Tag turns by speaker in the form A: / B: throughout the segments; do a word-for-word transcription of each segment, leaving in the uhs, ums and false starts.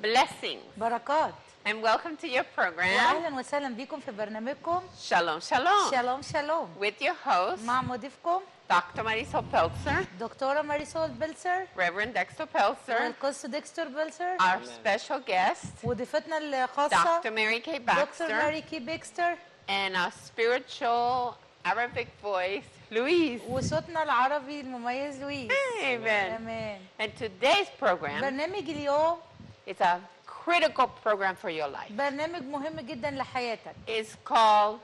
A: blessings,
B: بركات.
A: and welcome to your program.
B: واهلا وسهلا بكم في برنامجكم
A: Shalom, shalom.
B: شالوم شالوم
A: With your host,
B: مع مضيفكم
A: Doctor Marisol Peltzer,
B: دكتورة ماريسول بيلسر
A: Reverend Dexter Peltzer,
B: والقس ديكستر بيلسر
A: our special guest,
B: وضيفتنا الخاصة
A: Doctor Mary Kay
B: دكتور
A: Baxter,
B: ماري كي بيكستر
A: and our spiritual Arabic voice, Louise.
B: وصوتنا العربي المميز لويس.
A: Amen.
B: آمين.
A: And today's program
B: برنامج اليوم
A: is a critical program for your life.
B: برنامج مهم جدا لحياتك.
A: It's called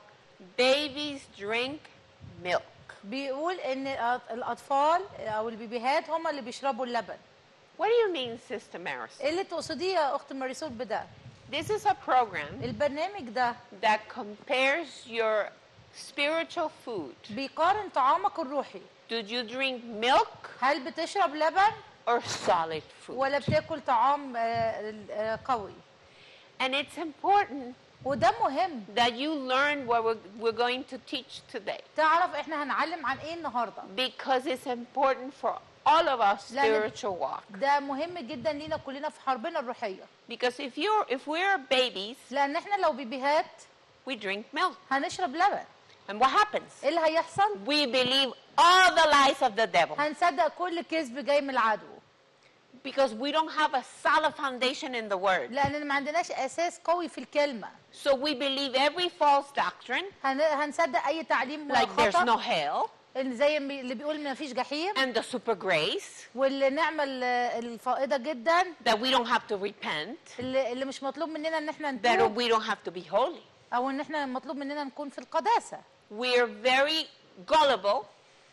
A: Babies Drink Milk.
B: بيقول ان الاطفال او البيبيهات هم اللي بيشربوا اللبن.
A: What do you mean, Sister Marisol?
B: ايه اللي تقصديه يا اخت ماريسول بده؟
A: This is a program
B: البرنامج ده
A: that compares your spiritual food.
B: بيقارن طعامك الروحي.
A: Did you drink milk
B: هل بتشرب لبن
A: or solid food?
B: ولا بتاكل طعام آه، آه، قوي؟
A: And it's important
B: وده مهم
A: that you learn what we're, we're going to teach today,
B: تعرف احنا هنعلم عن ايه النهارده.
A: because it's important for all of our
B: لأن
A: spiritual walk.
B: ده مهم جدا لينا كلنا في حربنا الروحية.
A: Because if you're if we're babies,
B: لان احنا لو بيبيهات
A: we drink milk.
B: هنشرب لبن.
A: And what happens?
B: ايه اللي هيحصل؟
A: We believe all the lies of the devil,
B: هنصدق كل كذب جاي من العدو.
A: because we don't have a solid foundation in the word.
B: لان ما عندناش اساس قوي في الكلمة.
A: So we believe every false doctrine,
B: هن... هنصدق اي تعليم
A: like there's no
B: خطأ
A: hell,
B: اللي زي اللي بيقول ما فيش جحيم
A: and the super grace,
B: واللي نعمل الفائضة جدا
A: that we don't have to repent,
B: اللي, اللي مش مطلوب مننا ان احنا
A: that
B: نتوب
A: we don't have to be holy.
B: او ان احنا مطلوب مننا نكون في القداسة.
A: We're very gullible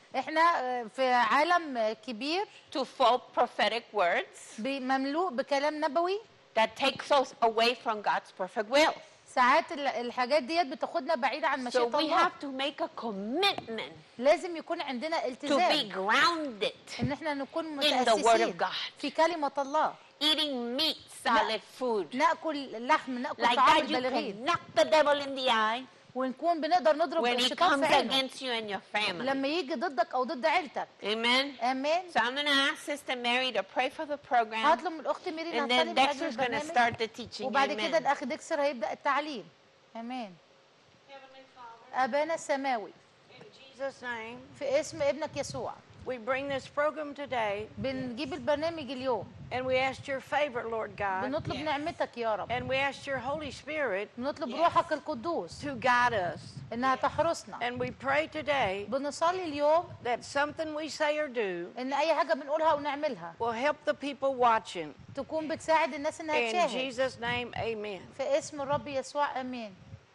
B: احنا في عالم كبير
A: to false prophetic words
B: مملوء بكلام نبوي
A: that takes us away from God's perfect will.
B: ساعات الحاجات ديت بتاخدنا بعيد عن
A: So
B: مشيئة
A: we
B: الله.
A: have to make a commitment
B: لازم يكون عندنا
A: to be
B: التزام
A: grounded
B: ان احنا نكون
A: in the word of
B: متأسسين
A: God,
B: في كلمة الله.
A: eating meat, solid food.
B: ناكل لحم، ناكل
A: Like
B: طعام
A: that, you
B: البالغين،
A: can knock the devil in the eye
B: ونكون بنقدر نضرب
A: when he
B: الشيطان
A: comes
B: في عينه
A: against you and your family.
B: لما يجي ضدك او ضد عيلتك.
A: Amen.
B: امين.
A: So I'm going to ask Sister Mary to pray for the program,
B: هطلب من الاخت ميري
A: and
B: انها
A: then
B: تصلي من اجل
A: Dexter's going to
B: البرنامج
A: start the teaching.
B: وبعد كده
A: Amen.
B: الاخ ديكسر هيبدا التعليم. امين. ابانا السماوي
C: In Jesus' name,
B: في اسم ابنك يسوع
C: we bring this program today,
B: بنجيب البرنامج اليوم،
C: and we ask your favor, Lord God,
B: بنطلب نعمتك يا رب،
C: and we ask your Holy Spirit
B: بنطلب روحك القدوس
C: to guide us.
B: انها تحرسنا.
C: And we pray today
B: بنصلي اليوم
C: that something we say or do
B: ان اي حاجه بنقولها ونعملها
C: will help the people watching.
B: تكون بتساعد الناس انها
C: In
B: تشاهد.
C: Jesus' name, amen.
B: في اسم الرب يسوع امين.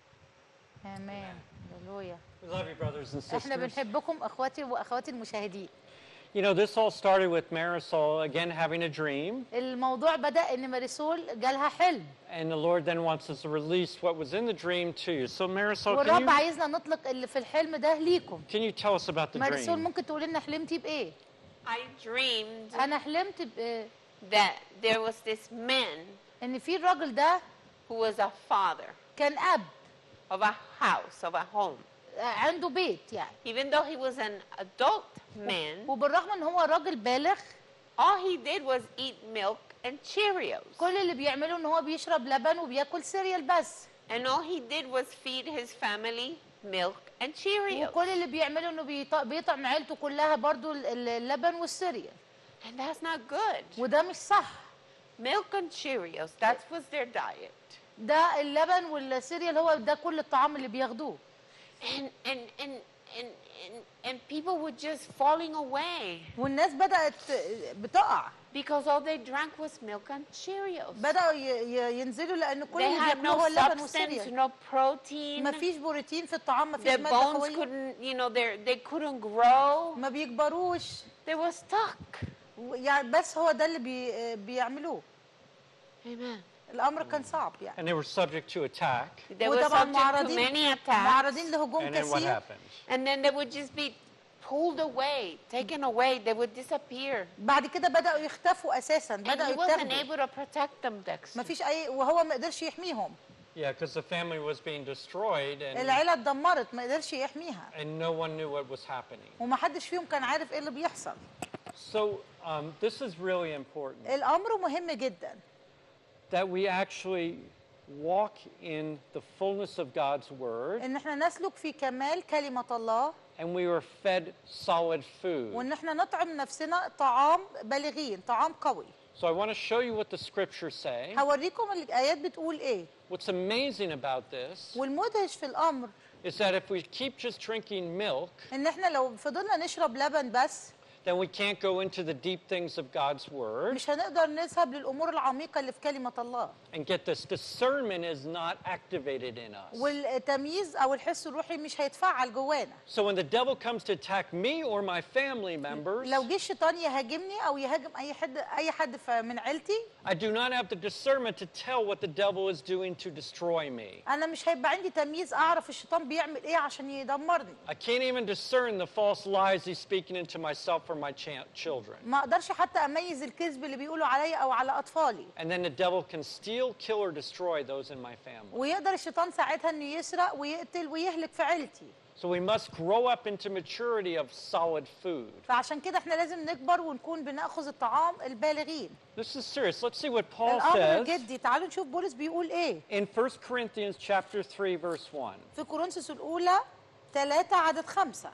B: امين. هللويا.
D: We love you, brothers and
B: احنا
D: sisters.
B: بنحبكم اخواتي واخواتي المشاهدين.
D: You know, this all started with Marisol again having a dream,
B: الموضوع بدأ ان ماريسول جالها حلم
D: and the Lord then wants us to release what was in the dream to you. So, Marisol,
B: والرب
D: can you,
B: عايزنا نطلق اللي في الحلم ده ليكم.
D: can you tell us about the
B: ماريسول
D: dream?
B: ممكن تقولي لنا حلمتي بايه؟
A: I dreamed
B: انا حلمت ب...
A: that there was this man
B: ان في الراجل ده
A: who was a father
B: كان اب
A: of a house, of a home.
B: عنده بيت يعني،
A: Even though he was an adult man,
B: وبالرغم ان هو راجل بالغ
A: all he did was eat milk and Cheerios.
B: كل اللي بيعمله ان هو بيشرب لبن وبياكل سيريال بس،
A: And all he did was feed his family milk and Cheerios.
B: وكل اللي بيعمله انه بيط- بيطعم عيلته كلها برضو ال- اللبن والسيريال،
A: And that's not good.
B: وده مش صح.
A: Milk and Cheerios, that was their diet.
B: ده اللبن والسيريال هو ده كل الطعام اللي بياخدوه.
A: And and and and and, and people were just falling away
B: والناس بدأت بتقع،
A: because all they drank was milk and Cheerios.
B: بدأوا ي- ي- ينزلوا لأن كل
A: They
B: اللي
A: had
B: بياكلوه
A: no
B: هو اللبن
A: substance,
B: والسيريال.
A: no protein.
B: ما فيش بروتين في الطعام، ما فيش
A: Their
B: مادة
A: bones
B: قوية،
A: couldn't, you know, they they couldn't grow.
B: ما بيكبروش،
A: They were stuck.
B: يعني بس هو ده اللي بي بيعملوه.
A: Amen.
B: الأمر كان صعب يعني.
D: And they were subject to attack.
A: They were
B: وطبعا
A: subject to
B: معرضين
A: many attacks.
B: معرضين لهجوم
D: And then what
B: كثير.
D: happened?
A: And then they would just be pulled away, taken away. They would disappear.
B: بعد كده بدأوا يختفوا أساسا،
A: And
B: بدأوا
A: he wasn't
B: يتاخدوا.
A: able to protect them, Dexter.
B: ما فيش أي، وهو ما قدرش يحميهم.
D: Yeah, because the family was being destroyed, and,
B: العيلة اتدمرت، ما قدرش يحميها،
D: and no one knew what was happening.
B: وما حدش فيهم كان عارف إيه اللي بيحصل.
D: So um, this is really important.
B: الأمر مهم جدا.
D: that we actually walk in the fullness of God's word,
B: ان احنا نسلك في كمال كلمة الله،
D: and we were fed solid food.
B: وان احنا نطعم نفسنا طعام بالغين، طعام قوي.
D: So I want to show you what the scriptures say.
B: هوريكم الآيات بتقول ايه.
D: What's amazing about this
B: والمدهش في الأمر
D: is that if we keep just drinking milk,
B: ان احنا لو فضلنا نشرب لبن بس
D: then we can't go into the deep things of God's word
B: مش هنقدر نذهب للأمور العميقة اللي في كلمة الله.
D: and get this. Discernment is not activated in us.
B: والتمييز أو الحس الروحي مش هيتفعل جوانا.
D: So when the devil comes to attack me or my family members,
B: لو جه الشيطان يهاجمني أو يهاجم أي حد أي حد ف- من عيلتي،
D: I do not have the discernment to tell what the devil is doing to destroy me.
B: أنا مش هيبقى عندي تمييز أعرف الشيطان بيعمل إيه عشان يدمرني.
D: I can't even discern the false lies he's speaking into myself or my cha- children.
B: ما أقدرش حتى أميز الكذب اللي بيقولوا عليا أو على أطفالي.
D: And then the devil can steal, kill, or destroy those in my family.
B: ويقدر الشيطان ساعتها إنه يسرق ويقتل ويهلك في عيلتي.
D: So we must grow up into maturity of solid food.
B: فعشان كده احنا لازم نكبر ونكون بناخذ الطعام البالغين.
D: This is serious. Let's see what Paul
B: الامر
D: says
B: جدي. تعالوا نشوف بولس بيقول ايه
D: in First Corinthians chapter three, verse one.
B: في كورنثوس الاولى ثلاثة عدد خمسة.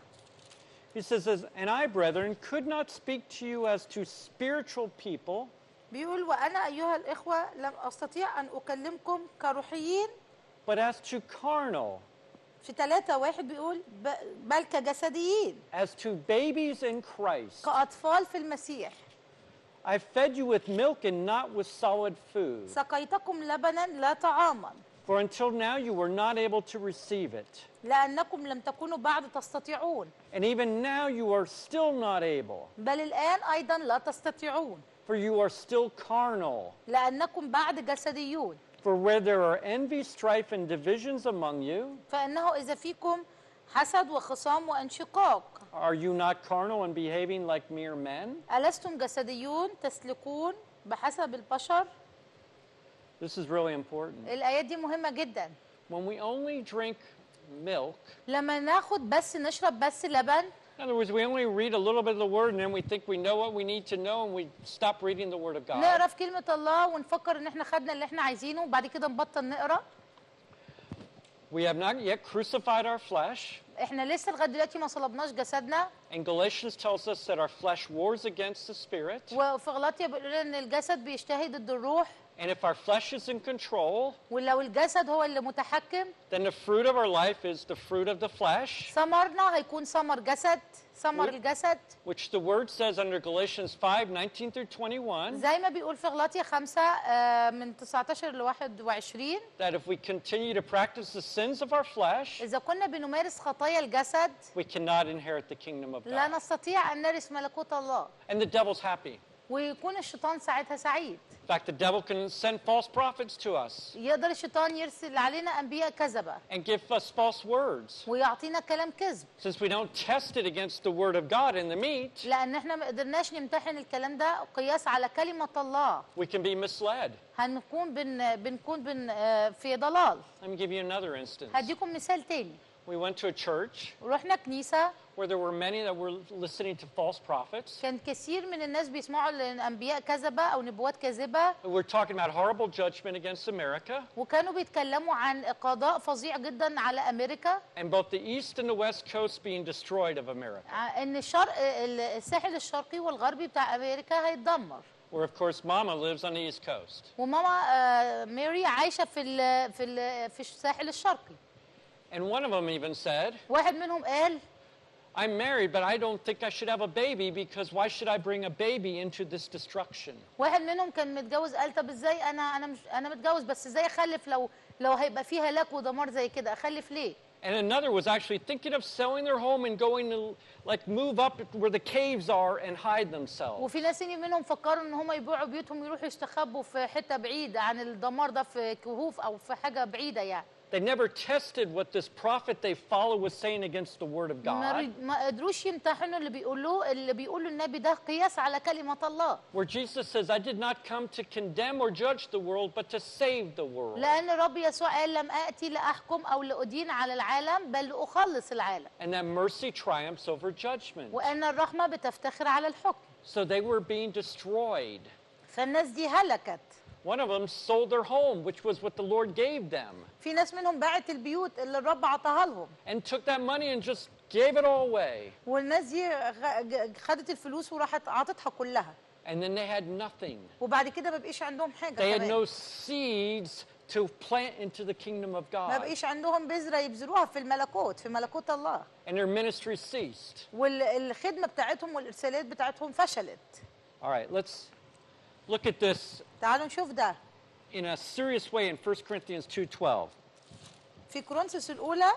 D: He says, "And I, brethren, could not speak to you as to spiritual people,
B: بيقول وانا ايها الاخوه لم استطيع ان اكلمكم كروحيين.
D: but as to carnal,
B: في ثلاثة واحد بيقول ب- بل كجسديين،
D: as to babies in Christ.
B: كأطفال في المسيح.
D: I fed you with milk and not with solid food.
B: سقيتكم لبنا لا طعاما،
D: For until now you were not able to receive it.
B: لأنكم لم تكونوا بعد تستطيعون،
D: And even now you are still not able,
B: بل الآن أيضا لا تستطيعون،
D: for you are still carnal.
B: لأنكم بعد جسديون.
D: For where there are envy, strife, and divisions among you,
B: فإنه إذا فيكم حسد وخصام وانشقاق،
D: are you not carnal and behaving like mere men?"
B: ألستم جسديون تسلكون بحسب البشر؟
D: This is really important.
B: الآيات دي مهمة جدا.
D: When we only drink milk,
B: لما ناخد بس نشرب بس لبن،
D: in other words, we only read a little bit of the word and then we think we know what we need to know and we stop reading the word of God.
B: نقرا في كلمة الله ونفكر إن إحنا خدنا اللي إحنا عايزينه وبعد كده نبطل نقرا.
D: We have not yet crucified our flesh.
B: إحنا لسه لغاية دلوقتي ما صلبناش جسدنا.
D: And Galatians tells us that our flesh wars against the spirit.
B: وفي غلاطيا بيقول لنا إن الجسد بيجتهد ضد الروح،
D: And if our flesh is in control,
B: ولو الجسد هو اللي متحكم
D: then the fruit of our life is the fruit of the flesh,
B: ثمرنا هيكون ثمر جسد، ثمر
D: و-
B: الجسد.
D: which the word says under Galatians five, nineteen through twenty-one,
B: زي ما بيقول في غلاطيا خمسة آه، من تسعتاشر ل واحد وعشرين،
D: that if we continue to practice the sins of our flesh,
B: إذا كنا بنمارس خطايا الجسد
D: we cannot inherit the kingdom of
B: لا
D: God.
B: نستطيع أن نرث ملكوت الله.
D: And the devil's happy.
B: ويكون الشيطان ساعتها سعيد.
D: In fact, the devil can send false prophets to us
B: يقدر الشيطان يرسل علينا أنبياء كذبة
D: and give us false words.
B: ويعطينا كلام كذب،
D: Since we don't test it against the word of God in the meat,
B: لأن احنا ما قدرناش نمتحن الكلام ده قياس على كلمة الله،
D: we can be misled.
B: هنكون بن بنكون بن آه، في ضلال.
D: Let me give you another instance.
B: هديكم مثال تاني.
D: We went to a church
B: رحنا كنيسة
D: where there were many that were listening to false prophets.
B: كان كثير من الناس بيسمعوا لأنبياء كذبة أو نبوات كاذبة،
D: We were talking about horrible judgment against America.
B: وكانوا بيتكلموا عن قضاء فظيع جدا على أمريكا،
D: And both the east and the west coast being destroyed of America.
B: ع- إن الشرق الساحل الشرقي والغربي بتاع أمريكا هيتدمر.
D: Where of course Mama lives on the east coast.
B: وماما آه، ماري عايشة في ال في ال في الساحل الشرقي.
D: And one of them even said,
B: واحد منهم قال
D: "I'm married, but I don't think I should have a baby because why should I bring a baby into this destruction?"
B: واحد منهم كان متجوز قال طب ازاي انا انا مش انا متجوز بس ازاي اخلف لو لو هيبقى فيه هلاك ودمار زي كده اخلف ليه؟
D: And another was actually thinking of selling their home and going to like move up where the caves are and hide themselves.
B: وفي ناس تاني منهم فكروا ان هم يبيعوا بيوتهم يروحوا يستخبوا في حته بعيده عن الدمار ده في كهوف او في حاجه بعيده يعني.
D: They never tested what this prophet they follow was saying against the word of
B: ما,
D: God.
B: ري- ما قدروش يمتحنوا اللي بيقولوه اللي بيقولوا النبي ده قياس على كلمه الله.
D: Where Jesus says, "I did not come to condemn or judge the world, but to save the world."
B: لان الرب يسوع قال لم اتي لاحكم او لادين على العالم بل لاخلص العالم،
D: And that mercy triumphs over judgment.
B: وان الرحمه بتفتخر على الحكم.
D: So they were being destroyed.
B: فالناس دي هلكت.
D: One of them sold their home, which was what the Lord gave them,
B: في ناس منهم باعت البيوت اللي الرب عطاها لهم،
D: and took that money and just gave it all away.
B: والناس دي غ- خدت الفلوس وراحت عطتها كلها،
D: And then they had nothing.
B: وبعد كده ما بقيش عندهم حاجه
D: They had
B: كمان.
D: no seeds to plant into the kingdom of
B: ما
D: God.
B: بقيش عندهم بذره يبذروها في الملكوت، في ملكوت الله،
D: And their ministry ceased.
B: والخدمه بتاعتهم والارسالات بتاعتهم فشلت.
D: All right, let's look at this
B: تعالوا نشوف ده
D: in a serious way in First Corinthians two twelve.
B: في كورنثوس الاولى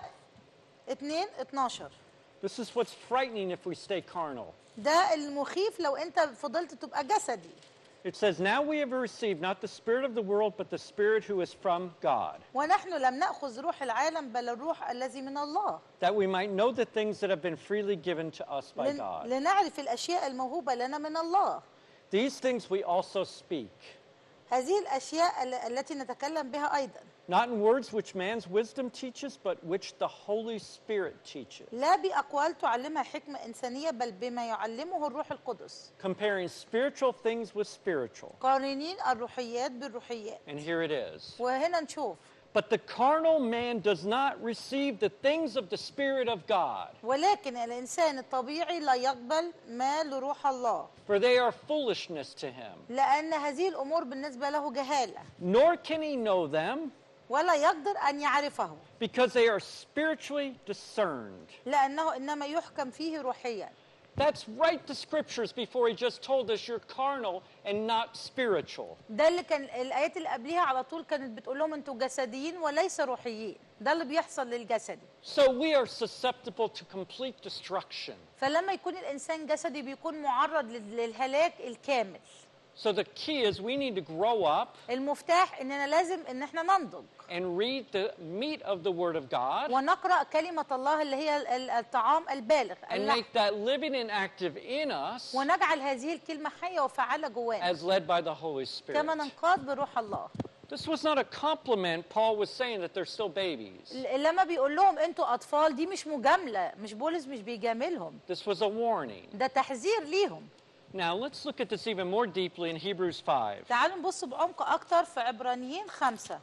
B: اتنين اتناشر.
D: This is what's frightening if we stay carnal.
B: ده المخيف لو انت فضلت تبقى جسدي.
D: It says, now we have received not the spirit of the world, but the spirit who is from God,
B: ونحن لم نأخذ روح العالم بل الروح الذي من الله،
D: that we might know the things that have been freely given to us by
B: لن-
D: God.
B: لنعرف الأشياء الموهوبة لنا من الله.
D: These things we also speak,
B: هذه الأشياء ال- التي نتكلم بها أيضا،
D: not in words which man's wisdom teaches, but which the Holy Spirit teaches,
B: لا بأقوال تعلمها حكمة إنسانية بل بما يعلمه الروح القدس،
D: comparing spiritual things with spiritual.
B: قارنين الروحيات بالروحيات.
D: And here it is.
B: وهنا نشوف
D: But the carnal man does not receive the things of the Spirit of God,
B: ولكن الإنسان الطبيعي لا يقبل ما لروح الله،
D: for they are foolishness to him.
B: لأن هذه الأمور بالنسبة له جهالة،
D: Nor can he know them,
B: ولا يقدر أن يعرفه،
D: because they are spiritually discerned.
B: لأنه إنما يحكم فيه روحيا.
D: That's right, the scriptures before he just told us you're carnal and not spiritual.
B: ده اللي كان الآيات اللي قبليها على طول كانت بتقول لهم أنتوا جسديين وليس روحيين، ده اللي بيحصل للجسدي.
D: So we are susceptible to complete destruction.
B: فلما يكون الإنسان جسدي بيكون معرض لل- للهلاك الكامل.
D: So the key is we need to grow up
B: المفتاح إننا لازم إن إحنا ننضج
D: and read the meat of the Word of God
B: ونقرأ كلمة الله اللي هي ال- ال- الطعام البالغ
D: and
B: اللحم،
D: make that living and active in us
B: ونجعل هذه الكلمة حية وفعالة جوانا
D: as led by the Holy Spirit.
B: كما ننقاد بروح الله.
D: This was not a compliment. Paul was saying that they're still babies.
B: ل- لما بيقول لهم أنتوا أطفال دي مش مجاملة، مش بولس مش بيجاملهم،
D: This was a warning.
B: ده تحذير ليهم.
D: Now let's look at this even more deeply in Hebrews five.
B: تعالوا نبص بعمق أكتر في عبرانيين خمسة.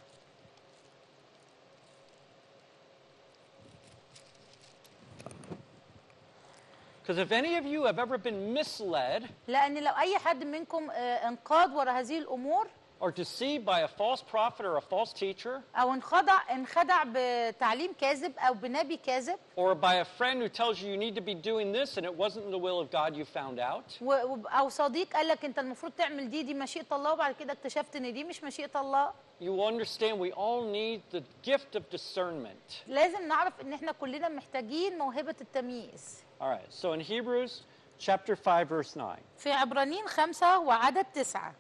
D: Because if any of you have ever been misled
B: لأن لو أي حد منكم آه، انقاد ورا هذه الأمور
D: or deceived by a false prophet or a false teacher,
B: أو انخدع انخدع بتعليم كاذب أو بنبي كاذب،
D: or by a friend who tells you you need to be doing this and it wasn't the will of God you found out,
B: و- و- أو صديق قال لك أنت المفروض تعمل دي دي مشيئة الله وبعد كده اكتشفت إن دي مش مشيئة الله،
D: you will understand we all need the gift of discernment.
B: لازم نعرف إن إحنا كلنا محتاجين موهبة التمييز.
D: All right, so in Hebrews chapter five, verse nine.
B: في عبرانيين خمسة وعدد تسعة.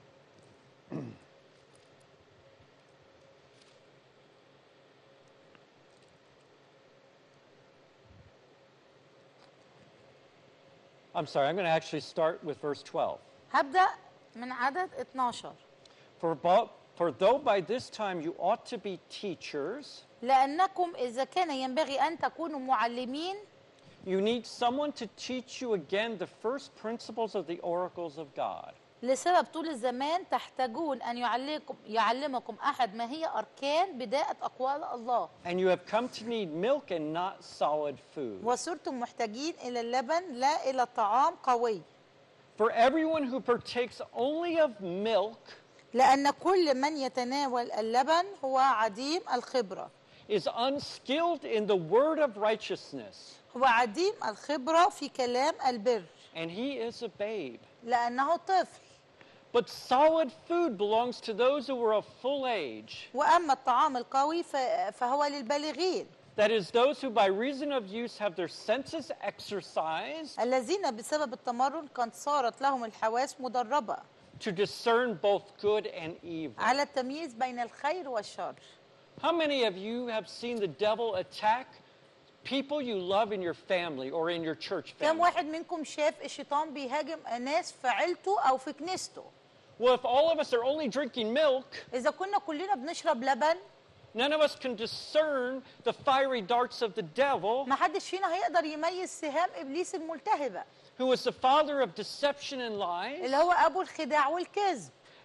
D: I'm sorry, I'm going to actually start with verse twelve.
B: هبدأ من عدد اتناشر.
D: For, bo- for though by this time you ought to be teachers,
B: لأنكم إذا كان ينبغي أن تكونوا معلمين
D: you need someone to teach you again the first principles of the oracles of God.
B: لسبب طول الزمان تحتاجون أن يعلمكم يعلمكم أحد ما هي أركان بداية أقوال الله،
D: And you have come to need milk and not solid food.
B: وصرتم محتاجين إلى اللبن لا إلى طعام قوي.
D: For everyone who partakes only of milk
B: لأن كل من يتناول اللبن هو عديم الخبرة،
D: is unskilled in the word of righteousness,
B: هو عديم الخبرة في كلام البر،
D: and he is a babe.
B: لأنه طفل.
D: But solid food belongs to those who are of full age.
B: وأما الطعام القوي ف- فهو للبالغين،
D: That is, those who by reason of use have their senses exercised
B: الذين بسبب التمرن قد صارت لهم الحواس مدربة
D: to discern both good and evil.
B: على التمييز بين الخير والشر.
D: How many of you have seen the devil attack people you love in your family or in your church
B: كم
D: family?
B: واحد منكم شاف الشيطان بيهاجم ناس في عيلته أو في كنيسته؟
D: Well, if all of us are only drinking milk,
B: إذا كنا كلنا بنشرب لبن
D: none of us can discern the fiery darts of the devil,
B: ما حدش فينا هيقدر يميز سهام إبليس الملتهبة
D: who is the father of deception and lies,
B: اللي هو أبو الخداع والكذب.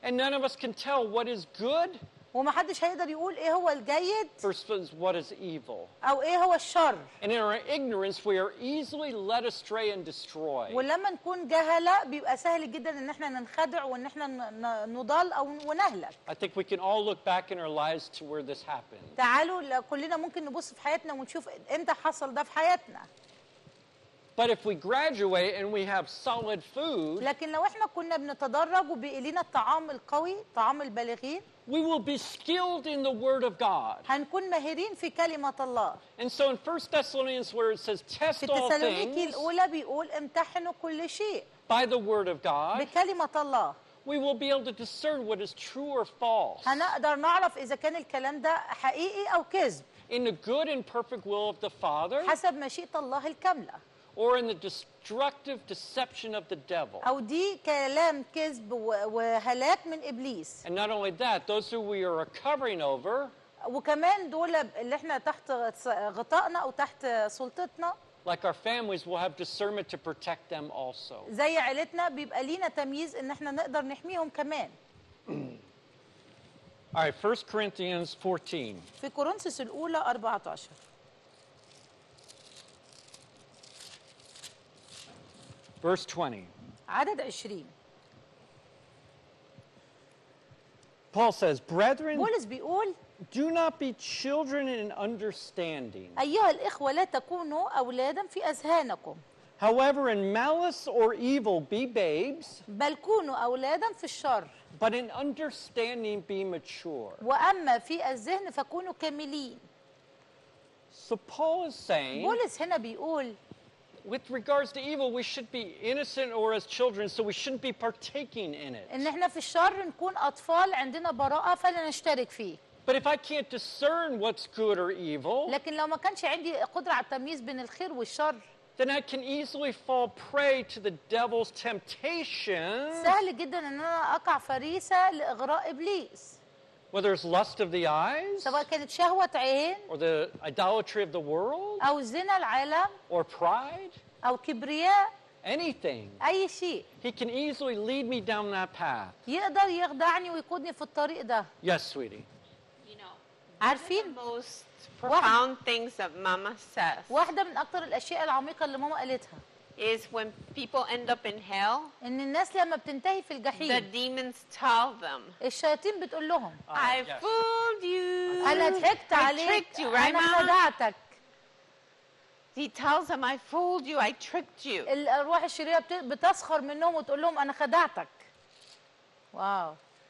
D: And none of us can tell what is good
B: ومحدش هيقدر يقول ايه هو الجيد
D: versus what is evil.
B: او ايه هو الشر.
D: And in our ignorance, we are easily led astray and destroyed.
B: ولما نكون جهلة بيبقى سهل جدا ان احنا ننخدع وان احنا ن- ن- نضال او ونهلك.
D: I think we can all look back in our lives to where this happened.
B: تعالوا ل- كلنا ممكن نبص في حياتنا ونشوف امتى حصل ده في حياتنا.
D: But if we graduate and we have solid food,
B: لكن لو احنا كنا بنتدرج وبقي لنا الطعام القوي طعام البالغين
D: we will be skilled in the Word of God.
B: هنكون ماهرين في كلمة الله.
D: And so in First Thessalonians, where it says, test
B: في
D: all
B: تسالونيكي
D: things
B: الأولى بيقول امتحنوا كل شيء
D: by the Word of God,
B: بكلمة الله.
D: we will be able to discern what is true or false
B: هنقدر نعرف إذا كان الكلام ده حقيقي أو كذب
D: in the good and perfect will of the Father
B: حسب مشيئة الله الكاملة،
D: or in the destructive deception of the devil.
B: أو دي كلام كذب و- وهلاك من إبليس.
D: And not only that, those who we are recovering over,
B: وكمان دول اللي احنا تحت غطائنا أو تحت سلطتنا
D: like our families, will have discernment to protect them also.
B: زي عيلتنا بيبقى لينا تمييز إن احنا نقدر نحميهم كمان.
D: All right, First Corinthians fourteen.
B: في كورنثوس الأولى أربعة عشر.
D: Verse twenty.
B: عدد عشرين.
D: Paul says, Brethren,
B: بولس بيقول
D: do not be children in understanding.
B: أيها الإخوة لا تكونوا أولادا في أذهانكم
D: However, in malice or evil be babes,
B: بل كونوا أولادا في الشر
D: but in understanding be mature.
B: وأما في الذهن فكونوا كاملين.
D: So Paul is saying,
B: بولس هنا بيقول
D: with regards to evil, we should be innocent or as children, so we shouldn't be partaking in it.
B: إن إحنا في الشر نكون أطفال عندنا براءة فلا نشترك فيه.
D: But if I can't discern what's good or evil,
B: لكن لو ما كانش عندي قدرة على التمييز بين الخير والشر
D: then I can easily fall prey to the devil's temptations,
B: سهل جدا إن أنا أقع فريسة لإغراء إبليس،
D: whether it's lust of the eyes,
B: سواء كانت شهوة عين
D: or the idolatry of the world,
B: أو زنا العالم
D: or pride,
B: أو كبرياء،
D: anything.
B: أي شيء
D: He can easily lead me down that path.
B: يقدر يخدعني ويقودني في الطريق ده.
D: Yes, sweetie.
A: You know,
B: عارفين
A: the most profound things that Mama says
B: واحدة من أكتر الأشياء العميقة اللي ماما قالتها
A: is when people end up in hell,
B: إن الناس لما بتنتهي في
A: the
B: الجحيم
A: demons tell them,
B: الشياطين بتقول لهم
A: I
D: yes.
A: fooled you.
B: أنا ضحكت
A: I
B: عليك
A: tricked you, right,
B: أنا
A: Mama?
B: خدعتك.
A: He tells them, I fooled you, I tricked you.
B: الأرواح الشريرة بت- بتسخر منهم وتقول لهم أنا خدعتك. واو.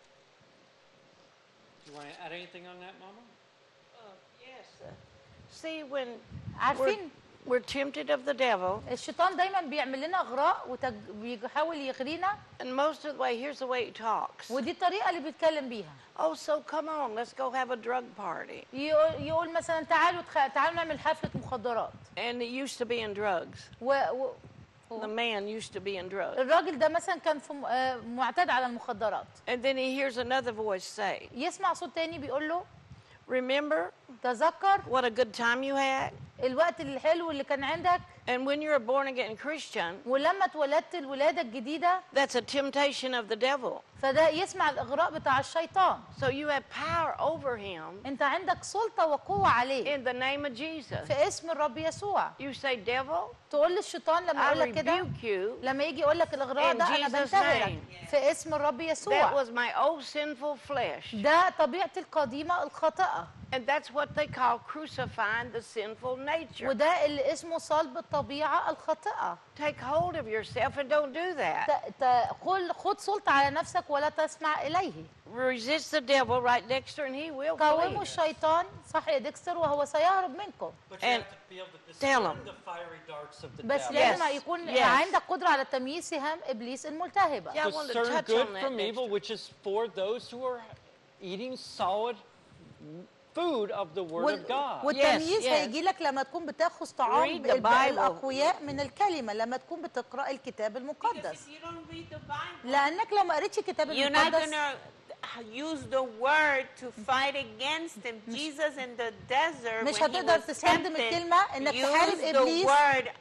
D: Do you want to add anything on that, Mama?
C: Yes. See, when we're,
B: عارفين
C: we're tempted of the devil,
B: الشيطان دايما بيعمل لنا إغراء وبيحاول يغرينا
C: and most of the way, here's the way he talks.
B: ودي الطريقة اللي بيتكلم بيها.
C: Oh, so come on, let's go have a drug party.
B: يقول, يقول مثلا تعالوا تخ... تعالوا نعمل حفلة مخدرات.
C: And he used to be in drugs.
B: و... و...
C: The man used to be in drugs.
B: الراجل ده مثلا كان في م- آه، معتاد على المخدرات.
C: And then he hears another voice say,
B: يسمع صوت تاني بيقول له
C: remember
B: تذكر
C: what a good time you had?
B: الوقت الحلو اللي كان عندك
C: And when you're a born again Christian,
B: ولما اتولدت الولادة الجديدة
C: that's a temptation of the devil.
B: فده يسمع الإغراء بتاع الشيطان.
C: So you have power over him
B: انت عندك سلطة وقوة عليه
C: in the name of Jesus.
B: في اسم الرب يسوع.
C: You say, devil,
B: تقول للشيطان لما
C: I
B: يقول لك كده
C: rebuke you.
B: لما يجي يقول لك الإغراء
C: In
B: ده أنا
C: Jesus'
B: بنتهرك
C: name.
B: في اسم الرب
C: That
B: يسوع.
C: was my old sinful flesh.
B: ده طبيعتي القديمة الخاطئة
C: And that's what they call crucifying the sinful nature.
B: وده اللي اسمه صلب الطبيعة الخاطئة.
C: Take hold of yourself and don't do that.
B: ت- ت- خل- خد سلطة على نفسك ولا تسمع إليه.
C: Resist the devil, right, Dexter, and he will
B: قاوموا
C: flee.
B: الشيطان صح يا ديكستر وهو سيهرب منكم.
D: But
C: you And have
D: to be able to
C: tell
D: discern
C: 'em.
D: the fiery darts of the
B: بس
D: devil.
B: لازم
C: Yes.
B: يكون
C: Yes.
B: عندك قدرة على تمييز سهام إبليس الملتهبة.
C: Yeah. I want to
D: Discern
C: touch
D: good
C: on that
D: from
C: next
D: evil,
C: time.
D: which is for those who are eating solid food of the Word
B: وال-
D: of God.
B: والتمييز
C: Yes, yes.
B: هيجي لك لما تكون بتاخذ طعام
C: Read the
B: ال-
C: Bible.
B: الأقوياء من الكلمة لما تكون بتقرأ الكتاب
A: Because
B: المقدس.
A: if you don't read the Bible,
B: لأنك لو ما قريتش الكتاب
A: you're not
B: المقدس
A: gonna use the word to fight against him. Jesus in the desert
B: مش
A: when he
B: هتقدر
A: was
B: تستخدم
A: tempted,
B: الكلمة إنك تحارب
A: used the
B: إبليس.
A: word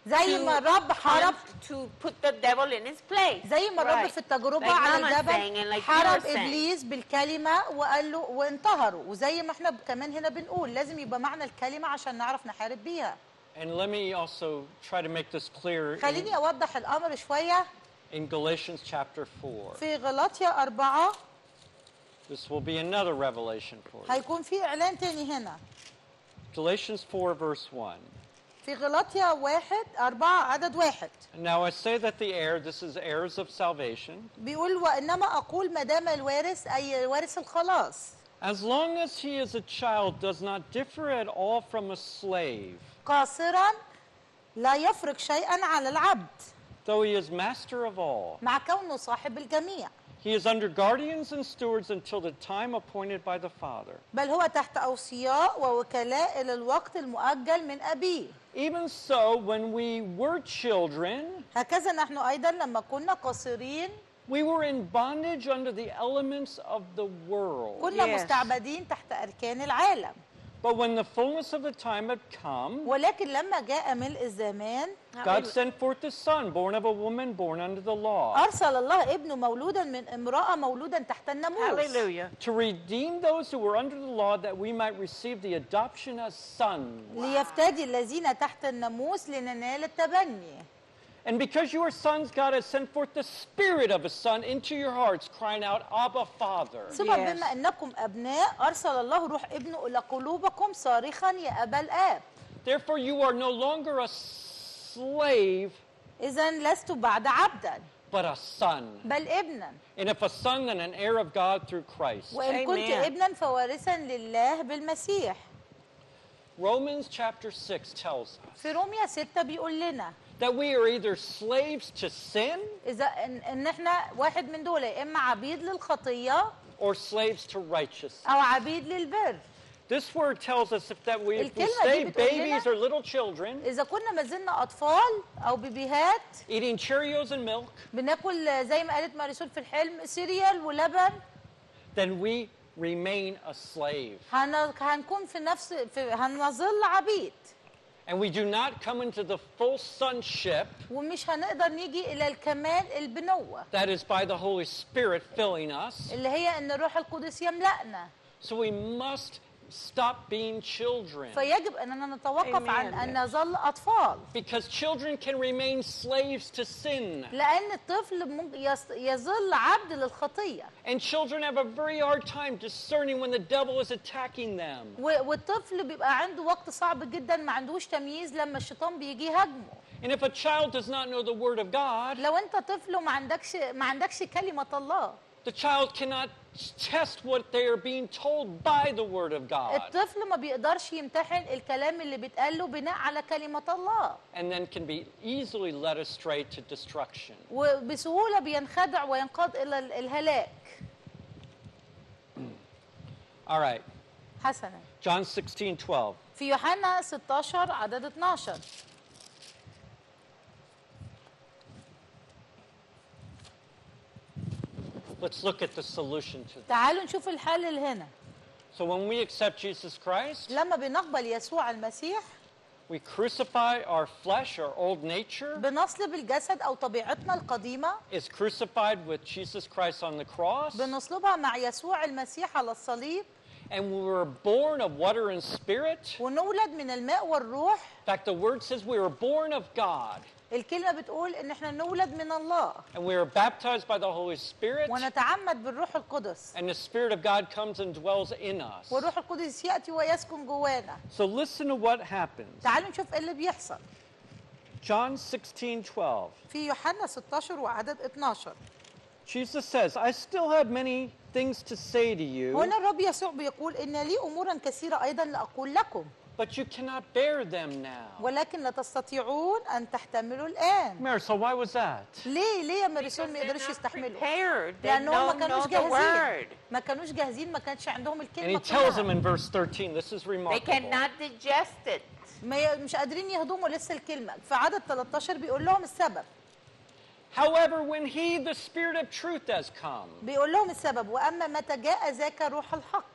B: زي ما الرب حارب
A: to put the devil in his place.
B: زي ما الرب
C: Right.
B: في التجربة
A: Like
B: على
A: Mama's saying and
B: الجبل
A: like
B: حارب
A: you're saying.
B: إبليس بالكلمة وقال له وانتهروا، وزي ما احنا كمان هنا بنقول لازم يبقى معنى الكلمة عشان نعرف نحارب بيها.
D: And let me also try to make this clear in,
B: خليني أوضح الأمر شوية
D: in Galatians chapter four.
B: في غلاطيا أربعة.
D: This will be another revelation for you.
B: هيكون في إعلان تاني هنا
D: Galatians four, verse one.
B: في غلاطيا واحد أربعة عدد واحد
D: Now I say that the heir, this is heirs of salvation,
B: بيقول وإنما أقول ما دام الوارث أي وارث الخلاص
D: as long as he is a child, does not differ at all from a slave,
B: قاصرا لا يفرق شيئا على العبد
D: though he is master of all.
B: مع كونه صاحب الجميع،
D: He is under guardians and stewards until the time appointed by the Father.
B: بل هو تحت أوصياء ووكلاء إلى الوقت المؤجل من أبيه.
D: Even so, when we were children,
B: هكذا نحن أيضا لما كنا قاصرين
D: we were in bondage under the elements of the world.
B: كنا
C: Yes.
B: مستعبدين تحت أركان العالم،
D: But when the fullness of the time had come,
B: ولكن لما جاء ملء الزمان
D: God sent forth His Son, born of a woman, born under the law,
B: أرسل الله ابنه مولودا من امرأة مولودا تحت الناموس
C: Hallelujah.
D: to redeem those who were under the law, that we might receive the adoption as sons.
B: ليفتدي الذين تحت الناموس لننال التبني.
D: And because you are sons, God has sent forth the Spirit of His Son into your hearts, crying out, Abba, Father.
B: ثم
C: Yes.
B: بما أنكم أبناء أرسل الله روح ابنه إلى قلوبكم صارخا يا أبا الآب.
D: Therefore, you are no longer a slave,
B: إذا لست بعد عبدا
D: but a son.
B: بل ابنا،
D: And if a son, then an heir of God through Christ.
B: وإن كنت
C: Amen.
B: ابنا فوارثا لله بالمسيح.
D: Romans chapter six tells us
B: في روميا ستة بيقول لنا
D: that we are either slaves to sin
B: إذا إن, إن إحنا واحد من دول يا إما عبيد للخطية
D: or slaves to righteousness.
B: أو عبيد للبر.
D: This word tells us if that we, if we
B: الكلمة
D: stay
B: دي بتقول لنا-
D: babies or little children,
B: إذا كنا ما زلنا أطفال أو بيبيهات
D: eating Cheerios and milk,
B: بناكل زي ما قالت ماريسول في الحلم سيريال ولبن،
D: then we remain a slave.
B: هن- هنكون في نفس في هنظل عبيد
D: And we do not come into the full sonship
B: ومش هنقدر نيجي إلى الكمال البنوة
D: that is by the Holy Spirit filling us.
B: اللي هي إن الروح القدس يملأنا.
D: So we must stop being children.
B: فيجب أننا نتوقف عن
C: Amen.
B: أن نظل أطفال،
D: Because children can remain slaves to sin.
B: لأن الطفل ممكن يص- يظل عبد للخطية،
D: And children have a very hard time discerning when the devil is attacking them.
B: و- والطفل بيبقى عنده وقت صعب جدا ما عندوش تمييز لما الشيطان بيجي يهاجمه.
D: And if a child does not know the word of God,
B: لو أنت طفل وما عندكش ما عندكش كلمة الله،
D: the child cannot test what they are being told by the word of God,
B: الطفل ما بيقدرش يمتحن الكلام اللي بيتقاله بناء على كلمة الله،
D: and then can be easily led astray to destruction.
B: وبسهولة بينخدع وينقاد إلى ال- الهلاك.
D: All right,
B: حسنا
D: John sixteen twelve.
B: في يوحنا ستاشر عدد اتناشر
D: Let's look at the solution to that.
B: تعالوا نشوف الحل اللي هنا.
D: So when we accept Jesus Christ,
B: لما بنقبل يسوع المسيح
D: we crucify our flesh, our old nature
B: بنصلب الجسد أو طبيعتنا القديمة،
D: is crucified with Jesus Christ on the cross,
B: بنصلبها مع يسوع المسيح على الصليب،
D: and we were born of water and spirit.
B: ونولد من الماء والروح.
D: In fact, the word says we were born of God,
B: الكلمة بتقول إن إحنا نولد من الله
D: and we were baptized by the Holy Spirit,
B: ونتعمد بالروح القدس،
D: and the Spirit of God comes and dwells in us.
B: والروح القدس يأتي ويسكن جوانا.
D: So listen to what happens.
B: تعالوا نشوف إيه اللي بيحصل
D: John sixteen twelve.
B: في يوحنا ستاشر وعدد اتناشر.
D: Jesus says, I still have many things to say to you,
B: هنا الرب يسوع بيقول إن لي أمورا كثيرة أيضا لأقول لكم،
D: but you cannot bear them now.
B: ولكن لا تستطيعون أن تحتملوا الآن.
D: Marisol, why was that?
B: ليه ليه يا ماريسول ما
A: They're
B: يقدروش
A: not
B: يستحملوا؟
A: prepared. They
B: لأنهم ما
A: don't know
B: كانوش
A: the
B: جاهزين،
A: word.
B: ما كانوش جاهزين، ما كانش عندهم
D: And
B: الكلمة
D: he tells them
B: كلها.
D: in verse thirteen, this is
A: They
D: remarkable.
A: cannot digest it.
B: ما ي- مش قادرين يهضموا لسه الكلمة. في عدد تلتاشر بيقول لهم السبب،
D: However, when he, the Spirit of truth, has come,
B: بيقول لهم السبب وأما متى جاء ذاك روح الحق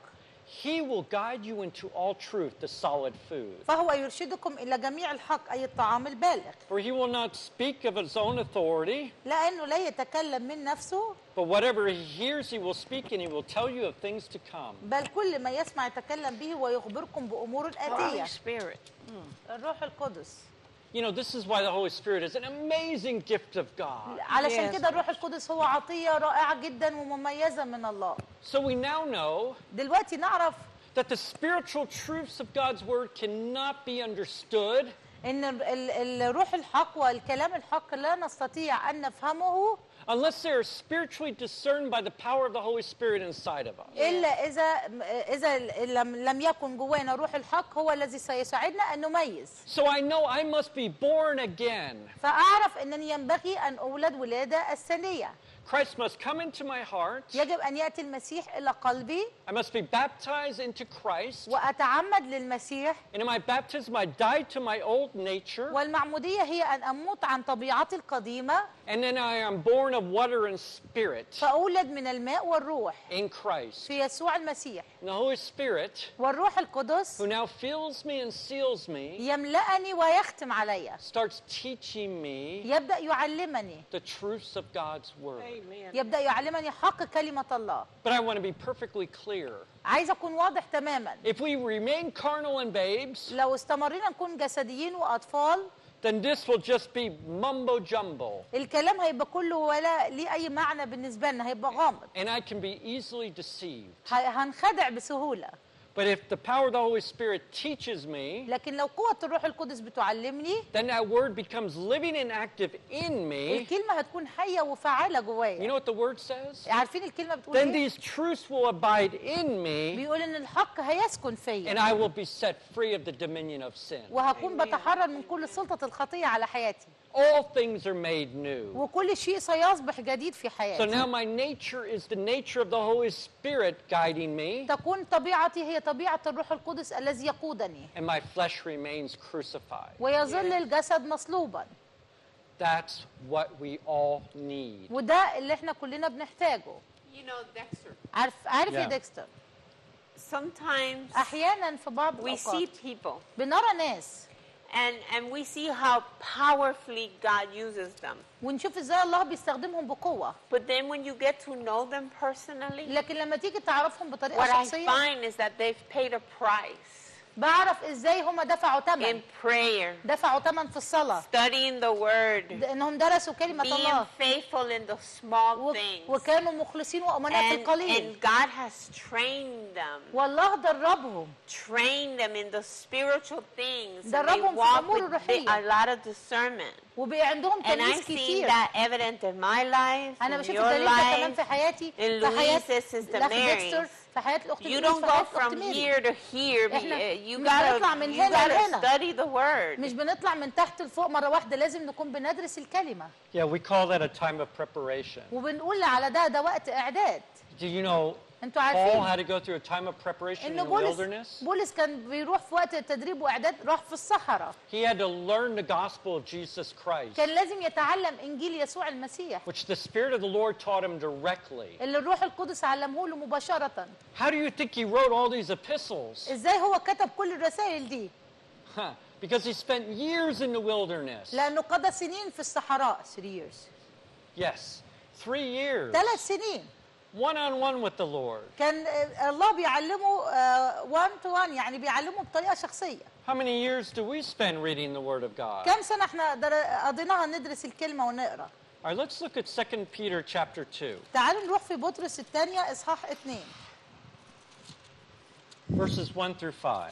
D: He will guide you into all truth, the solid food.
B: فهو يرشدكم إلى جميع الحق أي الطعام البالغ.
D: For he will not speak of his own authority,
B: لأنه لا يتكلم من نفسه
D: but whatever he hears, he will speak, and he will tell you of things to come.
B: بل كل ما يسمع يتكلم به ويخبركم بأمور آتية.
C: Holy Spirit.
B: الروح القدس.
D: You know, this is why the Holy Spirit is an amazing gift of God.
B: علشان
C: Yes.
B: كده الروح القدس هو عطية رائعة جدا ومميزة من الله.
D: So we now know
B: دلوقتي نعرف
D: that the spiritual truths of God's word cannot be understood
B: إن ال- ال- الروح الحق والكلام الحق لا نستطيع أن نفهمه
D: unless they are spiritually discerned by the power of the Holy Spirit inside of us.
B: إلا إذا إذا لم لم يكن جوانا روح الحق هو الذي سيساعدنا أن نميز.
D: So I know I must be born again.
B: فأعرف أنني ينبغي أن أولد ولادة الثانية.
D: Christ must come into my heart.
B: يجب أن يأتي المسيح إلى قلبي
D: I must be baptized into Christ.
B: وأتعمد للمسيح.
D: And in my baptism, I die to my old nature.
B: والمعمودية هي أن أموت عن طبيعتي القديمة
D: And then I am born of water and spirit
B: فأولد من الماء والروح
D: in Christ.
B: في يسوع المسيح.
D: And the Holy Spirit,
B: والروح القدس
D: who now fills me and seals me,
B: يملأني ويختم علي.
D: starts teaching me
B: يبدأ يعلمني.
D: the truths of God's word.
C: Amen.
B: يبدأ يعلمني حق كلمة الله.
D: But I want to be perfectly clear.
B: عايز أكون واضح تماما.
D: If we remain carnal and babes,
B: لو استمرينا نكون جسديين وأطفال
D: then this will just be mumbo jumbo.
B: الكلام هيبقى كله ولا ليه أي معنى بالنسبة لنا هيبقى غامض.
D: And I can be easily deceived.
B: ه- هنخدع بسهولة.
D: But if the power of the Holy Spirit teaches me,
B: لكن لو قوة الروح القدس بتعلمني
D: then that word becomes living and active in me.
B: الكلمة هتكون حية وفعالة
D: You
B: جوايا.
D: know what the word says?
B: عارفين الكلمة بتقول
D: Then
B: إيه؟
D: these truths will abide in me,
B: بيقول إن الحق هيسكن
D: and
B: فيا
D: I will be set free of the dominion of sin.
B: وهكون بتحرر من كل سلطة الخطية على حياتي
D: All things are made new.
B: وكل شيء سيصبح جديد في
D: So
B: حياتي.
D: now my nature is the nature of the Holy Spirit guiding me,
B: تكون طبيعتي هي طبيعة الروح القدس الذي يقودني
D: and my flesh remains crucified.
B: ويظل الجسد مصلوبا.
D: That's what we all need.
B: وده اللي احنا كلنا بنحتاجه.
A: You know, Dexter,
B: عارف عارف يا
D: Yeah.
B: ديكستر
A: sometimes
B: احيانا في بعض
A: we see
B: الأوقات
A: people
B: بنرى ناس
A: and, and we see how powerfully God uses them.
B: ونشوف ازاي الله بيستخدمهم بقوة.
A: But then when you get to know them personally,
B: لكن لما تيجي تعرفهم بطريقة
A: what I
B: شخصية
A: find is that they've paid a price
B: بعرف ازاي هم دفعوا
A: in
B: ثمن
A: prayer,
B: دفعوا ثمن في الصلاة
A: studying the word,
B: د- انهم درسوا كلمة
A: being
B: الله
A: faithful in the small
B: و-
A: things.
B: وكانوا مخلصين وأمناء في
A: And,
B: القليل
A: and God has trained them,
B: والله دربهم
A: trained them in the spiritual things. And they
B: دربهم في
A: walk
B: الأمور
A: with
B: الروحية.
A: a lot of discernment.
B: وبقى عندهم
A: And
B: تمييز
A: I've seen
B: كتير.
A: that evident in my life,
B: أنا
A: in
B: بشوف
A: your
B: الدليل ده كمان
A: life.
B: في حياتي
A: in
B: في حياة
A: Louise's sister
B: الأخ
A: Mary's.
B: ديكستر في حياة الأخت
A: You
B: لويس
A: don't
B: في
A: go
B: حياة الأخت
A: from
B: ميري.
A: here to here. Be,
B: إحنا
A: uh, you
B: مش بنطلع
A: gotta,
B: من
A: you
B: هنا
A: gotta
B: لهنا.
A: study the word.
B: مش بنطلع من تحت لفوق مرة واحدة لازم نكون بندرس الكلمة
D: Yeah, we call that a time of preparation.
B: وبنقول على ده ده وقت إعداد.
D: Do you know
B: انتوا
D: Paul
B: عارفين
D: had to go through a time of preparation in
B: إنه
D: the
B: بولس
D: wilderness?
B: بولس كان بيروح في وقت التدريب وإعداد راح في الصحراء.
D: He had to learn the gospel of Jesus Christ,
B: كان لازم يتعلم إنجيل يسوع المسيح
D: which the Spirit of the Lord taught him directly.
B: اللي الروح القدس علمه له مباشرة.
D: How do you think he wrote all these epistles?
B: إزاي هو كتب كل الرسائل دي؟
D: Huh. Because he spent years in the wilderness.
B: لأنه قضى سنين في الصحراء. three years.
D: Yes, three years.
B: ثلاث سنين.
D: One on one with the Lord.
B: كان آه، الله بيعلمه آه، one to one يعني بيعلمه بطريقة شخصية.
D: How many years do we spend reading the Word of God?
B: كم سنة احنا در- قضيناها ندرس الكلمة ونقرأ.
D: All right, let's look at Second Peter chapter two,
B: تعالوا نروح في بطرس الثانية إصحاح اثنين.
D: verses one through five.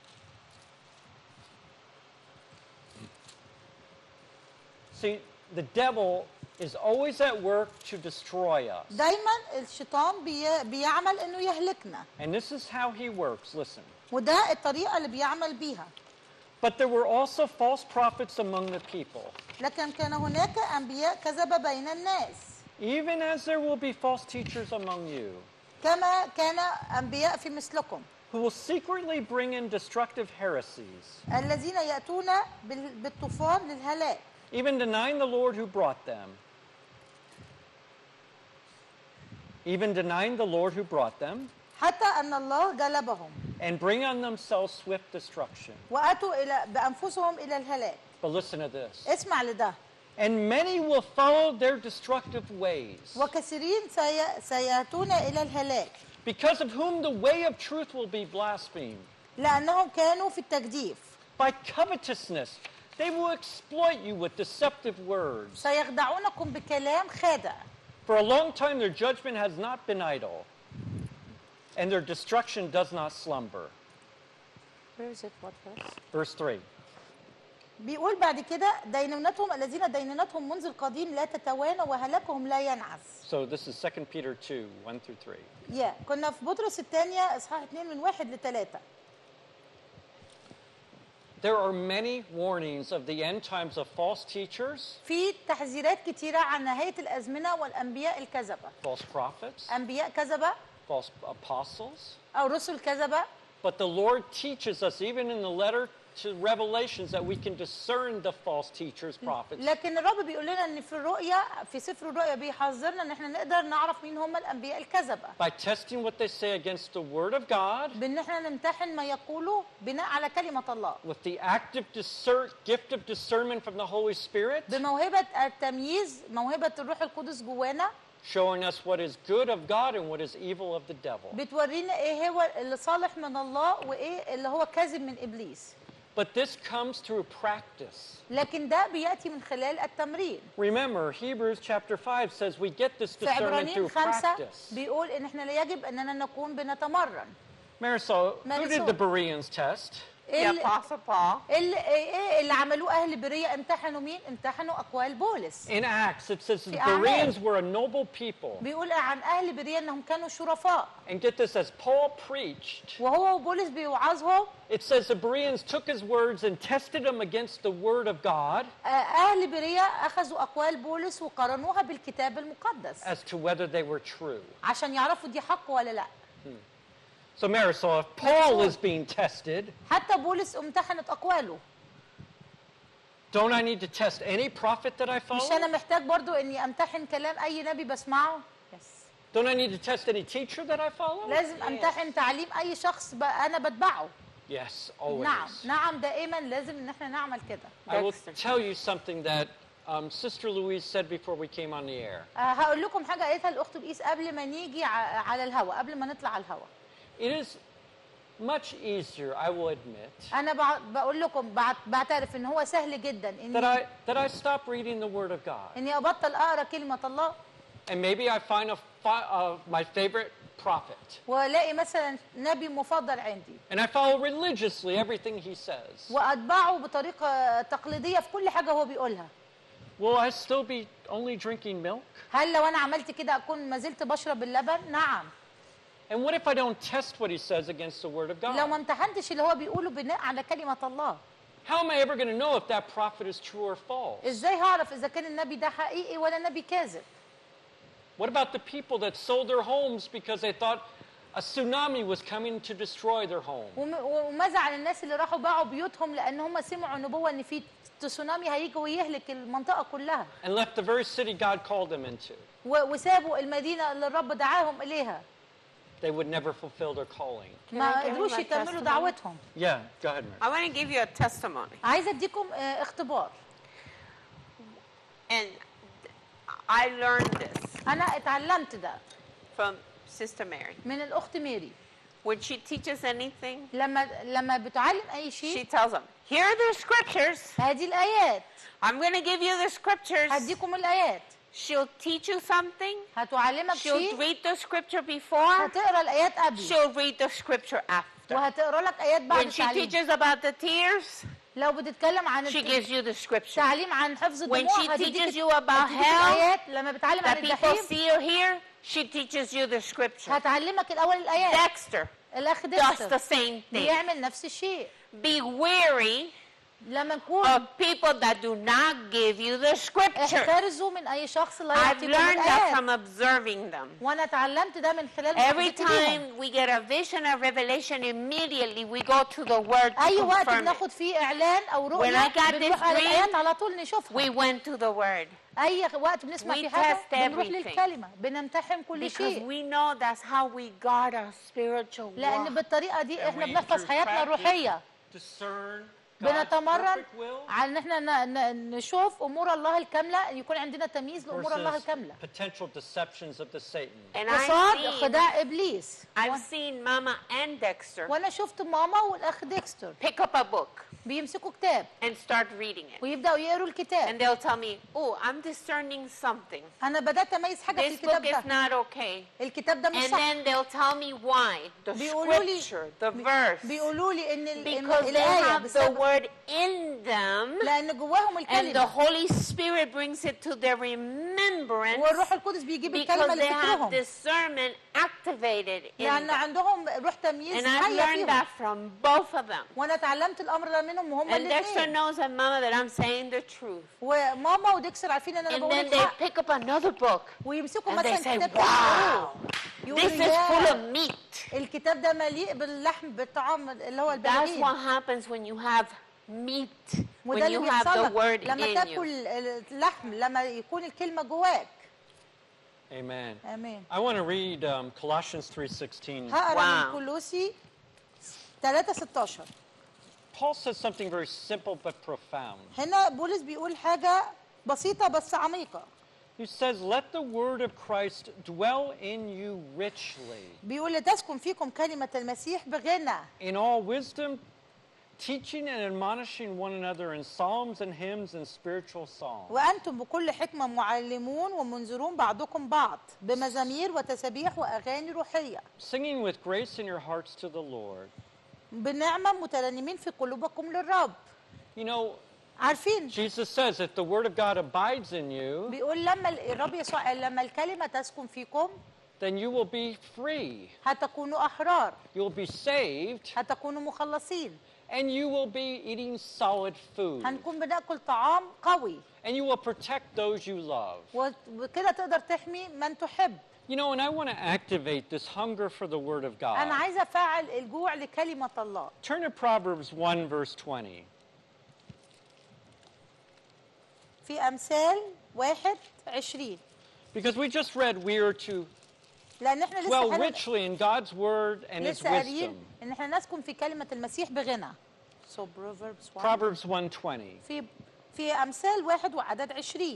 D: See, the devil is always at work to destroy us.
B: دايما الشيطان بي بيعمل إنه يهلكنا.
D: And this is how he works. Listen.
B: وده الطريقة اللي بيعمل بيها.
D: But there were also false prophets among the people,
B: لكن كان هناك أنبياء كذب بين الناس.
D: even as there will be false teachers among you,
B: كما كان أنبياء في مثلكم
D: who will secretly bring in destructive heresies,
B: الذين يأتون بال- بالطوفان للهلاك
D: even denying the Lord who brought them. Even denying the Lord who brought them,
B: حتى أن الله جلبهم
D: and bring on themselves swift destruction.
B: وأتوا إلى بأنفسهم إلى الهلاك.
D: But listen to this.
B: اسمع لده.
D: And many will follow their destructive ways,
B: وكثيرين سي... سيأتون إلى الهلاك
D: because of whom the way of truth will be blasphemed.
B: لأنهم كانوا في التجديف.
D: By covetousness, they will exploit you with deceptive words.
B: سيخدعونكم بكلام خادع.
D: For a long time their judgment has not been idle, and their destruction does not slumber.
B: Where is it? What verse?
D: Verse three.
B: بيقول بعد كده دينونتهم الذين دينونتهم منذ القديم لا تتوانى وهلاكهم لا ينعس.
D: So this is Second Peter two, one through three.
B: يا yeah. كنا في بطرس الثانية إصحاح اثنين من واحد لثلاثة.
D: There are many warnings of the end times of false teachers,
B: في تحذيرات كتيرة عن نهاية الأزمنة والأنبياء الكذبة.
D: false prophets,
B: أنبياء كذبة
D: false apostles.
B: أو رسل كذبة.
D: But the Lord teaches us, even in the letter to Revelations, that we can discern the false teachers, prophets.
B: لكن الرب بيقول لنا ان في الرؤيا في سفر الرؤيا بيحذرنا ان احنا نقدر نعرف مين هم الانبياء الكذبه.
D: By testing what they say against the word of God,
B: بان احنا نمتحن ما يقولوا بناء على كلمه الله.
D: with the active discern, gift of discernment from the Holy Spirit,
B: بموهبه التمييز موهبه الروح القدس جوانا.
D: showing us what is good of God and what is evil of the devil.
B: بتورينا ايه هو اللي صالح من الله وايه اللي هو كاذب من ابليس.
D: But this comes through practice.
B: لكن ده بياتي من خلال التمرين.
D: Remember, Hebrews chapter five says we get this
B: في
D: discernment
B: عبرانيين
D: through
B: خمسة
D: practice.
B: بيقول ان احنا لا يجب اننا نكون بنتمرن.
D: Marisol, who did
B: Marisol.
D: the Bereans test?
C: The
B: ال-
C: Apostle Paul.
B: اللي ايه اللي عملوه اهل بريه امتحنوا مين؟ امتحنوا اقوال بولس.
D: In Acts, it says the
B: في أعمال.
D: Bereans were a noble people.
B: بيقول عن اهل بريه انهم كانوا شرفاء.
D: And get this, as Paul preached,
B: وهو وبولس بيوعظهم
D: it says the Bereans took his words and tested them against the word of God
B: آه، اهل بريه اخذوا اقوال بولس وقارنوها بالكتاب المقدس
D: as to whether they were true.
B: عشان يعرفوا دي حق ولا لا.
D: So Marisol, if Paul
B: Marisol.
D: is being tested,
B: حتى بولس امتحنت اقواله.
D: don't I need to test any prophet that I
B: مش انا
D: follow?
B: محتاج برضو اني امتحن كلام اي نبي بسمعه؟
D: Don't I need to test any teacher that I follow?
B: لازم امتحن تعليم اي شخص ب- انا بتبعه.
D: Yes, always.
B: نعم نعم دائما لازم ان احنا نعمل كده.
D: I will tell you something that um, Sister Louise said before we came on the air.
B: آه، هقول لكم حاجه قالتها الاخت بقيس قبل ما نيجي ع- على الهوا قبل ما نطلع على الهوا.
D: It is much easier, I will admit,
B: انا بع- بقول لكم بعت- بعترف ان هو سهل جدا
D: that
B: اني
D: I that I stop reading the Word of God,
B: اني ابطل اقرا كلمه الله
D: and maybe I find a fi- uh, my favorite prophet,
B: والاقي مثلا نبي مفضل عندي
D: and I follow religiously everything he says.
B: واتبعه بطريقه تقليديه في كل حاجه هو بيقولها.
D: Will I still be only drinking milk?
B: هل لو انا عملت كده اكون ما زلت بشرب اللبن؟ نعم.
D: And what if I don't test what he says against the Word of
B: لو ما
D: God?
B: امتحنتش اللي هو بيقوله بناء على كلمه الله،
D: How am I ever going to know if that prophet is true or false?
B: ازاي هعرف اذا كان النبي ده حقيقي ولا نبي كاذب؟
D: What about the people that sold their homes because they thought a tsunami was coming to destroy their home?
B: وم- وماذا عن الناس اللي راحوا باعوا بيوتهم لان هم سمعوا نبوه ان في تسونامي هيجي ويهلك المنطقه كلها
D: And left the very city God called them into?
B: و- وسابوا المدينه اللي الرب دعاهم اليها،
D: They would never fulfill their calling.
C: Can I
B: ما
C: give you
B: قدروش
C: my
B: يكملوا
C: testimony?
B: دعوتهم.
D: Yeah, go ahead, Mary.
A: I want to give you a testimony.
B: عايزه اديكم آه، اختبار.
A: And I learned this
B: انا اتعلمت ده
A: from Sister Mary.
B: من الاخت ميري.
A: When she teaches anything,
B: لما لما بتعلم اي
A: she
B: شيء
A: tells them, here are the scriptures.
B: هذه الايات،
A: I'm going to give you the scriptures.
B: هديكم الايات،
A: She'll teach you something.
B: هتعلمك
A: She'll
B: شيء،
A: read the scripture before.
B: هتقرا الايات قبل
A: She'll read the scripture after.
B: وهتقرا لك ايات بعد
A: When she
B: التعليم.
A: teaches about the tears,
B: لو بتتكلم عن
A: she
B: الت-
A: gives you the scripture.
B: تعليم عن حفظ
A: When
B: الدموع
A: she
B: هتديك
A: teaches you about
B: هتديك
A: hell,
B: الآيات. لما بتعلم عن
A: That people
B: الجحيم
A: see or hear, she teaches you the scripture.
B: هتعلمك الاول الايات.
A: Dexter
B: الاخ
A: does
B: ديكستر
A: the same thing.
B: بيعمل نفس الشيء.
A: Be weary
B: لما نكون
A: of people that do not give you the scripture.
B: احترزوا من اي شخص لا
A: I've
B: يعطيكم
A: learned that
B: الآيات.
A: from observing them.
B: وانا اتعلمت ده من خلال
A: Every
B: معرفتي بيهم.
A: time we get a vision or revelation, immediately we go to the word to
B: اي وقت
A: confirm it.
B: بناخد فيه اعلان او
A: When
B: رؤيه
A: I got this
B: بنروح على
A: dream,
B: الايات على طول نشوفها.
A: We went to the word
B: اي وقت بنسمع
A: We
B: فيه حاجه
A: test
B: بنروح
A: everything.
B: للكلمه بنمتحن كل
A: because
B: شيء.
A: we know that's how we guard our spiritual
B: لان
A: walk.
B: بالطريقه دي
D: And
B: احنا
D: we,
B: بنحفظ
D: through
B: حياتنا
D: practice,
B: الروحيه.
D: discern God's
B: بنتمرن
D: perfect will
B: على ان احنا ن- ن- نشوف امور الله الكامله، يكون عندنا تمييز لامور الله
D: versus
B: الكامله
D: potential deceptions of the Satan.
A: And
B: قصاد
A: I've seen,
B: خداع ابليس.
A: I've seen Mama and Dexter
B: وانا شفت ماما والاخ ديكستر
A: pick up a book
B: بيمسكوا كتاب
A: and start reading it.
B: ويبداوا يقروا
A: And
B: الكتاب.
A: they'll tell me, oh, I'm discerning something.
B: انا بدات اميز حاجه في
A: This
B: الكتاب
A: book is
B: ده.
A: not okay.
B: الكتاب ده مش
A: And
B: صح.
A: then they'll tell me why. The
B: بيقولوا لي
A: scripture, the verse.
B: بيقولوا لي ان ال- إن
A: Because they
B: الايه
A: have the
B: بسبب
A: word in them.
B: لان جواهم
A: And the
B: الكلمه
A: Holy Spirit brings it to their remembrance
B: والروح القدس بيجيب الكلمه
A: because they have
B: لفكرهم
A: discernment activated in
B: لان
A: them.
B: عندهم روح تمييز
A: And I've
B: حيه
A: learned
B: فيهم.
A: that from both of them.
B: وانا اتعلمت الامر ده منهم وهم
A: And Dexter
B: الاثنين.
A: knows and Mama that I'm saying the truth.
B: وماما وديكسر عارفين ان انا
A: And
B: بقول
A: then they
B: الحق.
A: pick up another book
B: ويمسكوا
A: and they
B: مثلا
A: say,
B: كتاب
A: wow,
B: يقولوا
A: this is full of
B: ياه
A: meat.
B: الكتاب ده مليء باللحم بالطعام اللي هو
A: That's
B: البلالين.
A: what happens when you have meat,
B: وده
A: when
B: اللي
A: you have the
B: بيحصل لك
A: word
B: لما
A: in
B: تاكل
A: you.
B: اللحم لما يكون الكلمه جواك.
D: Amen.
B: امين.
D: I want to read um, Colossians three sixteen.
B: هقرا
A: Wow.
B: من كولوسي ثلاثة ستاشر.
D: Paul says something very simple but profound.
B: هنا بولس بيقول حاجه بسيطه بس عميقه.
D: He says, let the word of Christ dwell in you richly,
B: بيقول لتسكن فيكم كلمه المسيح بغنى
D: in all wisdom, teaching and admonishing one another in psalms and hymns and spiritual songs.
B: وأنتم بكل حكمة معلمون ومنذرون بعضكم بعض بمزامير وتسابيح وأغاني روحية
D: Singing with grace in your hearts to the Lord.
B: بنعمة مترنمين في قلوبكم للرب.
D: You know,
B: عارفين
D: Jesus says, if the word of God abides in you,
B: بيقول لما الرب يسوع قال لما الكلمة تسكن فيكم
D: then you will be free.
B: هتكونوا أحرار،
D: You'll be saved,
B: هتكونوا مخلصين،
D: and you will be eating solid food.
B: هنكون بناكل طعام قوي
D: And you will protect those you love.
B: وكده تقدر تحمي من تحب.
D: You know, and I want to activate this hunger for the word of
B: أنا
D: God.
B: عايزة أفعل الجوع لكلمة الله.
D: Turn to Proverbs one, verse twenty.
B: في أمثال واحد عشرين.
D: Because we just read we are to
B: لأن إحنا
D: dwell
B: لسه حن...
D: richly in God's word and His
B: لسه قاريين
D: wisdom.
B: ان احنا نسكن في كلمة المسيح بغنى. So Proverbs one.
D: Proverbs one twenty.
B: في في أمثال واحد وعدد عشرين.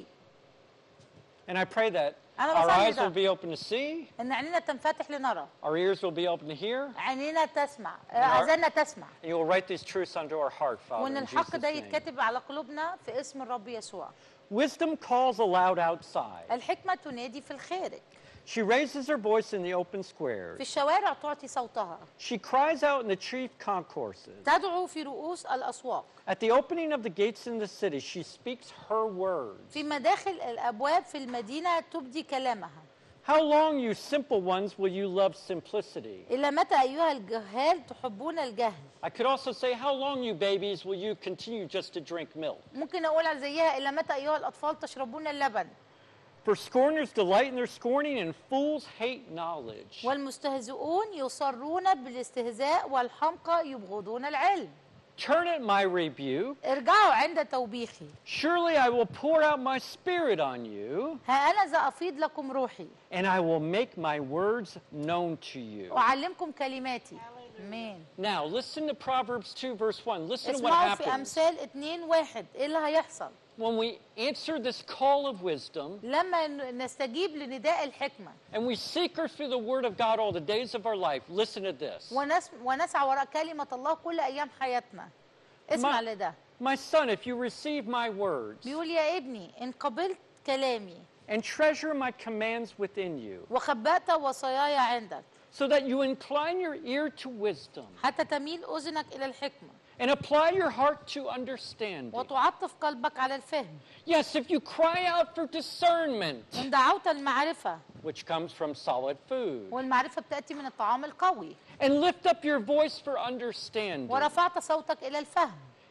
D: And I pray that
B: أنا
D: our
B: بصلي
D: eyes
B: ده.
D: will be open to see,
B: إن عينينا تنفتح لنرى،
D: our ears will be open to hear,
B: عينينا تسمع،
D: our-
B: آذاننا تسمع،
D: and you will write these truths unto our heart, Father,
B: وإن
D: in
B: الحق
D: Jesus'
B: ده
D: name.
B: يتكتب على قلوبنا في اسم الرب يسوع.
D: Wisdom calls aloud outside.
B: الحكمة تنادي في الخارج،
D: She raises her voice in the open
B: في
D: squares.
B: الشوارع تعطي صوتها،
D: She cries out in the chief concourses.
B: تدعو في رؤوس الأسواق،
D: At the opening of the gates in the city, she speaks her words.
B: في مداخل الأبواب في المدينة تبدي كلامها.
D: How long, you simple ones, will you love simplicity?
B: إلى متى أيها الجهال تحبون الجهل؟
D: I could also say, how long, you babies, will you continue just to drink milk?
B: ممكن أقول زيها إلى متى أيها الأطفال تشربون اللبن؟
D: For scorners delight in their scorning, and fools hate knowledge.
B: والمستهزئون يصرون بالاستهزاء والحمقى يبغضون العلم.
D: Turn at my rebuke.
B: ارجعوا عند توبيخي.
D: Surely I will pour out my spirit on you,
B: ها أنا ذا أفيض لكم روحي
D: and I will make my words known to you.
B: أعلمكم كلماتي. آمين.
D: Now, listen to Proverbs two, verse one. Listen to what
B: اسمعوا في
D: happens
B: أمثال اتنين واحد إيه اللي هيحصل
D: when we answer this call of wisdom
B: لما ن- نستجيب لنداء الحكمة
D: and we seek her through the Word of God all the days of our life. Listen to this.
B: ونس... ونسعى وراء كلمة الله كل أيام حياتنا. اسمع
D: My,
B: لده.
D: my son, if you receive my words
B: بيقول يا ابني إن قبلت كلامي
D: and treasure my commands within you,
B: وخبأت وصاياي عندك
D: so that you incline your ear to wisdom
B: حتى تميل أذنك إلى الحكمة
D: and apply your heart to understanding.
B: وتعطف قلبك على الفهم.
D: Yes, if you cry out for discernment,
B: إن دعوت المعرفة
D: which comes from solid food,
B: والمعرفة بتأتي من الطعام القوي
D: and lift up your voice for understanding,
B: ورفعت صوتك إلى الفهم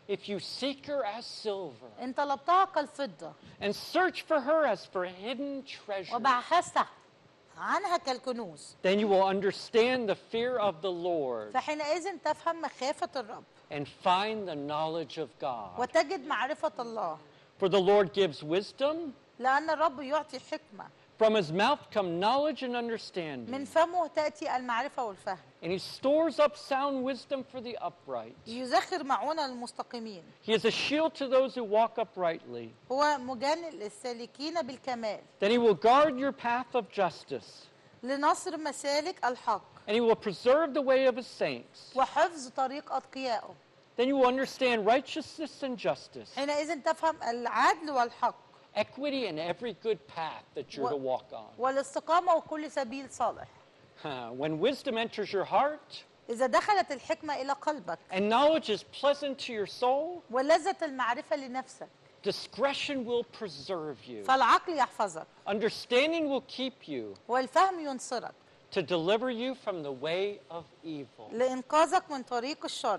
D: if you seek her as silver
B: إن طلبتها كالفضة
D: and search for her as for hidden treasure,
B: وبحثت عنها كالكنوز
D: then you will understand the fear of the Lord
B: فحينئذ تفهم مخافة الرب
D: and find the knowledge of God.
B: وتجد معرفة الله
D: For the Lord gives wisdom.
B: لأن الرب يعطي حكمة
D: From his mouth come knowledge and
B: من
D: understanding.
B: فمه تأتي المعرفة والفهم
D: And he stores up sound wisdom for the upright.
B: يزخر معونة للمستقيمين
D: He is a shield to those who walk uprightly.
B: هو مجان للسالكين بالكمال
D: Then he will guard your path of justice.
B: لنصر مسالك الحق
D: And he will preserve the way of his saints.
B: وحفظ طريق أتقيائه
D: Then you will understand righteousness and justice,
B: حينئذ تفهم العدل والحق
D: equity in every good path that you're to walk on.
B: والاستقامة وكل سبيل صالح
D: Huh. When wisdom enters your heart
B: إذا دخلت الحكمة إلى قلبك
D: and knowledge is pleasant to your soul,
B: ولذة المعرفة لنفسك
D: discretion will preserve you.
B: فالعقل يحفظك
D: Understanding will keep you
B: والفهم ينصرك
D: to deliver you from the way of evil.
B: لإنقاذك من طريق الشر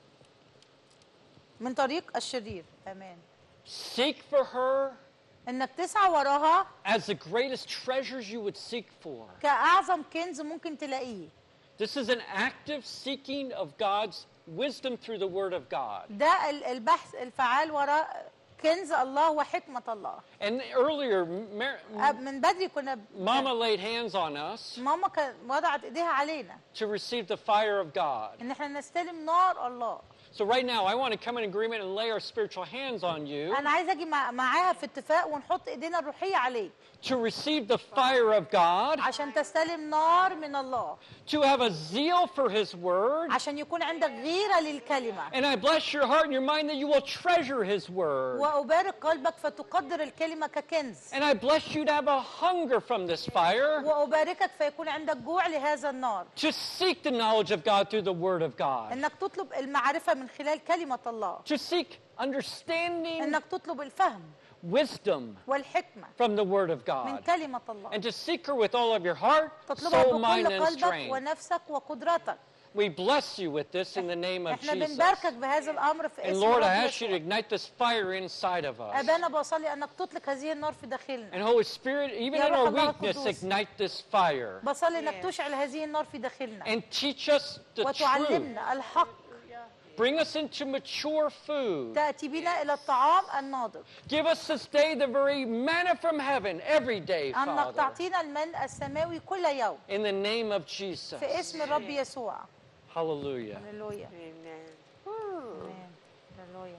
B: من طريق الشرير آمين
D: Seek for her
B: إنك تسعى وراها
D: as the greatest treasures you would seek for.
B: كأعظم كنز ممكن تلاقيه
D: This is an active seeking of God's wisdom through the Word of God.
B: ده ال- البحث الفعال وراء كنز الله وحكمة الله
D: And earlier, Mar-
B: أب- من بدري كنا ب-
D: Mama laid hands on us
B: ماما كان وضعت ايديها علينا
D: to receive the fire of God.
B: ان احنا نستلم نار الله
D: So right now, I want to come in agreement and lay our spiritual hands on you
B: انا عايزه اجي مع- معاها في اتفاق ونحط ايدينا الروحيه عليك
D: to receive the fire of God,
B: عشان تستلم نار من الله
D: to have a zeal for His Word.
B: عشان يكون عندك غيره للكلمه
D: And I bless your heart and your mind that you will treasure His Word.
B: وابارك قلبك فتقدر الكلمه ككنز
D: And I bless you to have a hunger from this fire,
B: واباركك فيكون عندك جوع لهذا النار
D: to seek the knowledge of God through the Word of God,
B: انك تطلب المعرفه من خلال كلمه الله
D: to seek understanding,
B: انك تطلب الفهم
D: wisdom
B: والحكمه
D: from the Word of
B: من
D: God,
B: كلمه الله
D: and to seek her with all of your heart,
B: تطلبها
D: soul, mind,
B: بكل
D: and
B: قلبك
D: strength.
B: ونفسك وقدرتك
D: We bless you with this in the name of
B: احنا
D: Jesus.
B: بنباركك بهذا الامر في
D: And
B: اسم
D: Lord,
B: رب
D: I ask you to
B: يسوع.
D: ignite this fire inside of us.
B: ابانا بصلي انك تطلق هذه النار في داخلنا
D: And Holy Spirit, even
B: يا
D: in
B: روح
D: our
B: الله
D: weakness,
B: القدوس.
D: ignite this fire
B: بصلي انك تشعل هذه النار في داخلنا
D: and teach us the truth.
B: وتعلمنا الحق
D: Bring us into mature food.
B: تاتي بنا الى الطعام الناضج
D: Give us this day the very manna from heaven every day,
B: انك
D: Father.
B: تعطينا المن السماوي كل يوم
D: In the name of Jesus.
B: في اسم الرب يسوع
D: Hallelujah.
B: هللويا
A: Amen.
B: آمين. هللويا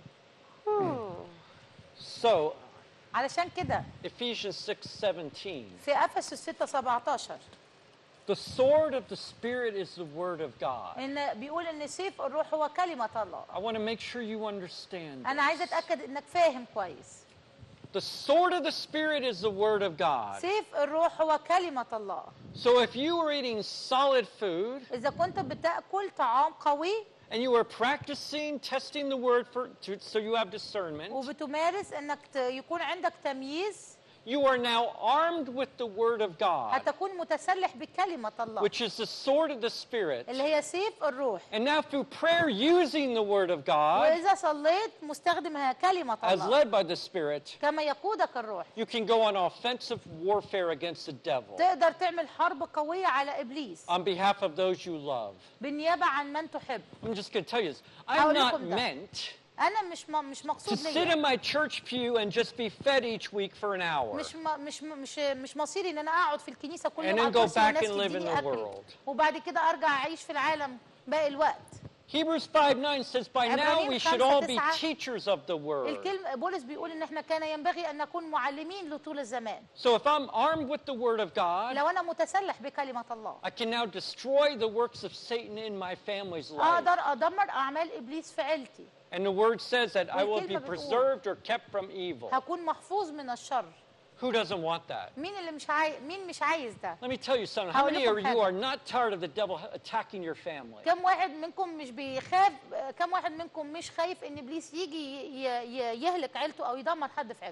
D: So,
B: علشان كده
D: Ephesians six seventeen.
B: في افسس ستة سبعتاشر
D: The sword of the Spirit is the word of God.
B: ان بيقول ان سيف الروح هو كلمه الله
D: I want to make sure you understand.
B: انا عايزه
D: this.
B: اتاكد انك فاهم كويس
D: The sword of the Spirit is the word of God.
B: سيف الروح هو كلمه الله
D: So if you were eating solid food
B: اذا كنت بتاكل طعام قوي
D: and you were practicing testing the word for to, so you have discernment,
B: وبتمارس انك ت- يكون عندك تمييز
D: you are now armed with the word of God,
B: هتكون متسلح بكلمة الله
D: which is the sword of the Spirit.
B: اللي هي سيف الروح
D: And now through prayer using the word of God
B: وإذا صليت مستخدم كلمة
D: as
B: الله
D: led by the Spirit,
B: كما يقودك الروح
D: you can go on offensive warfare against the devil
B: تقدر تعمل حرب قوية على إبليس
D: on behalf of those you love.
B: بالنيابة عن من تحب
D: I'm just going to tell you this. I'm
B: هقول
D: not
B: لكم ده.
D: meant
B: أنا مش م- مش
D: to
B: مقصود
D: sit in
B: ليا
D: my church pew and just be fed each week for an hour.
B: مش م- مش م- مش مش مصيري ان انا اقعد في الكنيسه كل
D: And
B: يوم
D: then
B: على
D: go
B: الكرسي
D: back
B: والناس
D: and live in
B: تديني
D: the
B: اكل
D: world.
B: وبعد كده ارجع اعيش في العالم باقي الوقت
D: Hebrews five nine says, by now
B: عبرانيين
D: we should
B: خمسة
D: all be
B: تسعة.
D: teachers of the word.
B: الكلمه بولس بيقول ان احنا كان ينبغي ان نكون معلمين لطول الزمان
D: So if I'm armed with the word of God,
B: لو انا متسلح بكلمه الله
D: I can now destroy the works of Satan in my family's life.
B: اقدر ادمر اعمال ابليس في عيلتي
D: And the word says that I will be
B: والكلمة بتقول.
D: preserved or kept from evil.
B: هكون محفوظ من الشر
D: Who doesn't want that?
B: مين اللي مش عايز مين مش عايز ده
D: Let me tell you something. How
B: هقول
D: many
B: لكم
D: of you
B: حاجة.
D: are not tired of the devil attacking your family?
B: كم واحد منكم مش بيخاف كم واحد منكم مش خايف ان ابليس يجي ي- ي- يهلك عيلته او يدمر حد في عيلته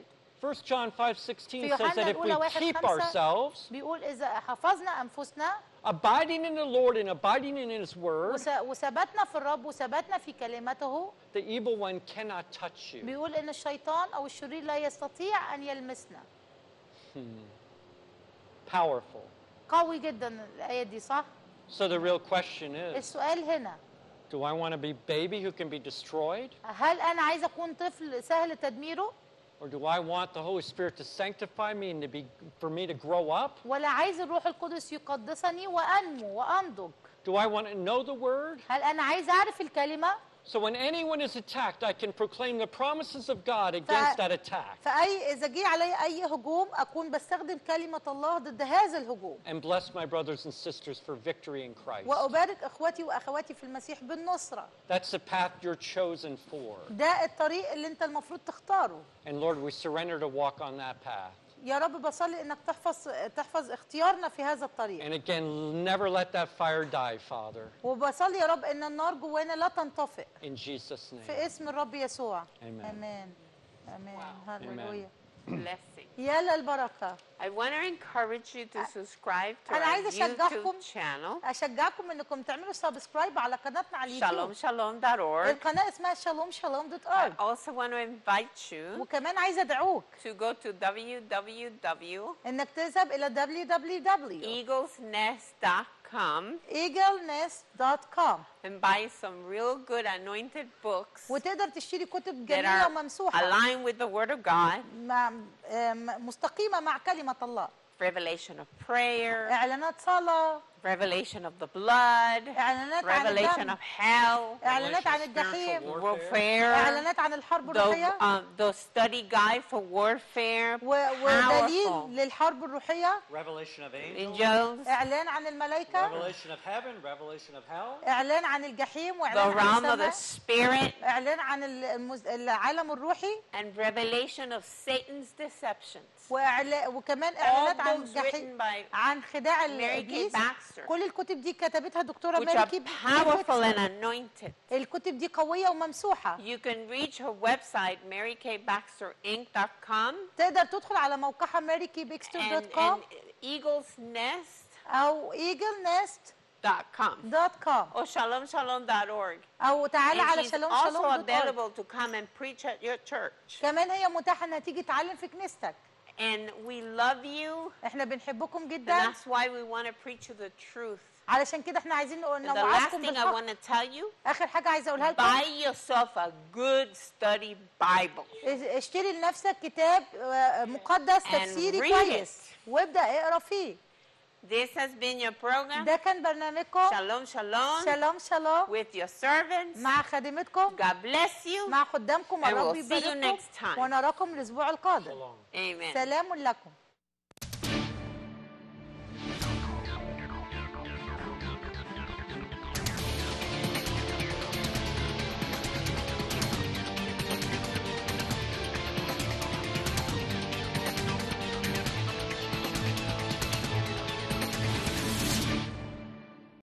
D: First John five sixteen
B: في
D: says that
B: يوحنا
D: if we
B: الأولى واحد
D: keep
B: خمسة
D: ourselves
B: بيقول إذا حفظنا أنفسنا
D: abiding in the Lord and abiding in His Word,
B: وس- وثبتنا في الرب وثبتنا في كلمته،
D: the evil one cannot touch you.
B: بيقول إن الشيطان أو الشرير لا يستطيع أن يلمسنا.
D: Powerful.
B: قوي جدا الآية دي صح؟
D: So the real question is,
B: السؤال هنا
D: do I want to be baby who can be destroyed?
B: هل أنا عايزة أكون طفل سهل تدميره
D: Or do I want the Holy Spirit to sanctify me and to be, for me to grow up?
B: ولا عايز الروح القدس يقدسني وأنمو وأنضج؟
D: Do I want to know the Word?
B: هل أنا عايز أعرف الكلمة؟
D: So when anyone is attacked, I can proclaim the promises of God against that attack
B: فأي إذا جه علي أي هجوم أكون بستخدم كلمة الله ضد هذا الهجوم،
D: and bless my brothers and sisters for victory in Christ.
B: وأبارك إخوتي وأخواتي في المسيح بالنصرة.
D: That's the path you're chosen for.
B: ده الطريق اللي أنت المفروض تختاره.
D: And Lord, we surrender to walk on that path.
B: يا رب بصلي إنك تحفظ تحفظ اختيارنا في هذا الطريق،
D: And again, never let that fire die, Father.
B: وبصلي يا رب إن النار جوانا لا تنطفئ
D: In Jesus' name.
B: في اسم الرب يسوع.
D: Amen.
B: آمين. آمين.
A: Wow.
B: هللويا.
A: Blessing.
B: يا للبركة.
A: I want to encourage you to subscribe to
B: أنا
A: our
B: عايزة أشجعكم
A: YouTube channel,
B: أشجعكم إنكم تعملوا سبسكرايب على قناتنا على اليوتيوب.
A: shalom shalom dot org.
B: القناة اسمها شالوم شالوم دوت
A: I
B: أورج.
A: also want to invite you
B: وكمان عايزة أدعوك
A: to go to w w w
B: إنك تذهب إلى دبليو دبليو دبليو دوت
A: eagles nest dot com
B: ايجل نست دوت كوم
A: and buy some real good anointed books
B: وتقدر تشتري كتب
A: that
B: جميلة
A: are
B: وممسوحة
A: aligned with the Word of God,
B: مع- آم، مستقيمة مع كلمة الله.
A: revelation of prayer,
B: إعلانات صلاة،
A: revelation of the blood,
B: إعلانات عن
A: revelation
B: الدم،
A: of hell,
B: إعلانات عن
D: Revelation of
B: الجحيم،
D: spiritual
A: warfare,
B: إعلانات عن الحرب
A: the,
B: الروحية،
A: um, the study guide for warfare,
B: و- ودليل
A: powerful
B: للحرب الروحية،
E: Revelation of angels,
A: angels,
B: إعلان عن الملائكة،
E: revelation of heaven, revelation of hell,
B: إعلان عن الجحيم
A: the
B: وإعلان عن
A: realm of the
B: السماء،
A: spirit,
B: إعلان عن المز- العالم الروحي،
A: and revelation of Satan's deceptions.
B: وإعلا- وكمان
A: All
B: إعلانات عن
A: books
B: الجحيم
A: written by
B: عن خداع
A: Mary Kay
B: الإبليس.
A: Baxter,
B: كل الكتب دي كتبتها دكتورة
A: which
B: ماري
A: are
B: كي
A: powerful and
B: باكستر.
A: anointed.
B: الكتب دي قوية وممسوحة.
A: You can reach her website, mary kay baxter inc dot com,
B: تقدر تدخل على موقعها ماري كي باكستر
A: and,
B: دوت
A: and
B: كوم
A: eagles nest
B: أو ايجل نست
A: dot com
B: دوت كوم
A: or shalom shalom dot org.
B: أو تعالى على
A: And she's
B: شالوم
A: also
B: شالوم دوت أورج.
A: available to come and preach at your church.
B: كمان هي متاحة إنها تيجي تعلم في كنيستك.
A: And we love you,
B: إحنا بنحبكم
A: and
B: جدا،
A: that's why we want to preach you the truth.
B: علشان كده إحنا عايزين نقول
A: And the last
B: نوعدكم
A: thing I
B: بالحق.
A: want to tell you,
B: آخر حاجة عايزة أقولها
A: buy
B: لكم،
A: yourself a good study Bible.
B: اشتري لنفسك كتاب آه، مقدس تفسيري
A: read
B: كويس
A: it.
B: وابدأ اقرا فيه.
A: This has been your program,
B: ده كان برنامجكم
A: Shalom Shalom,
B: شالوم شالوم
A: with your servants.
B: مع خادمتكم
A: God bless you.
B: مع خدامكم.
A: And
B: الرب
A: we'll see you
B: يبارككم
A: next time.
B: ونراكم الأسبوع القادم.
D: Shalom.
A: Amen.
B: سلام لكم.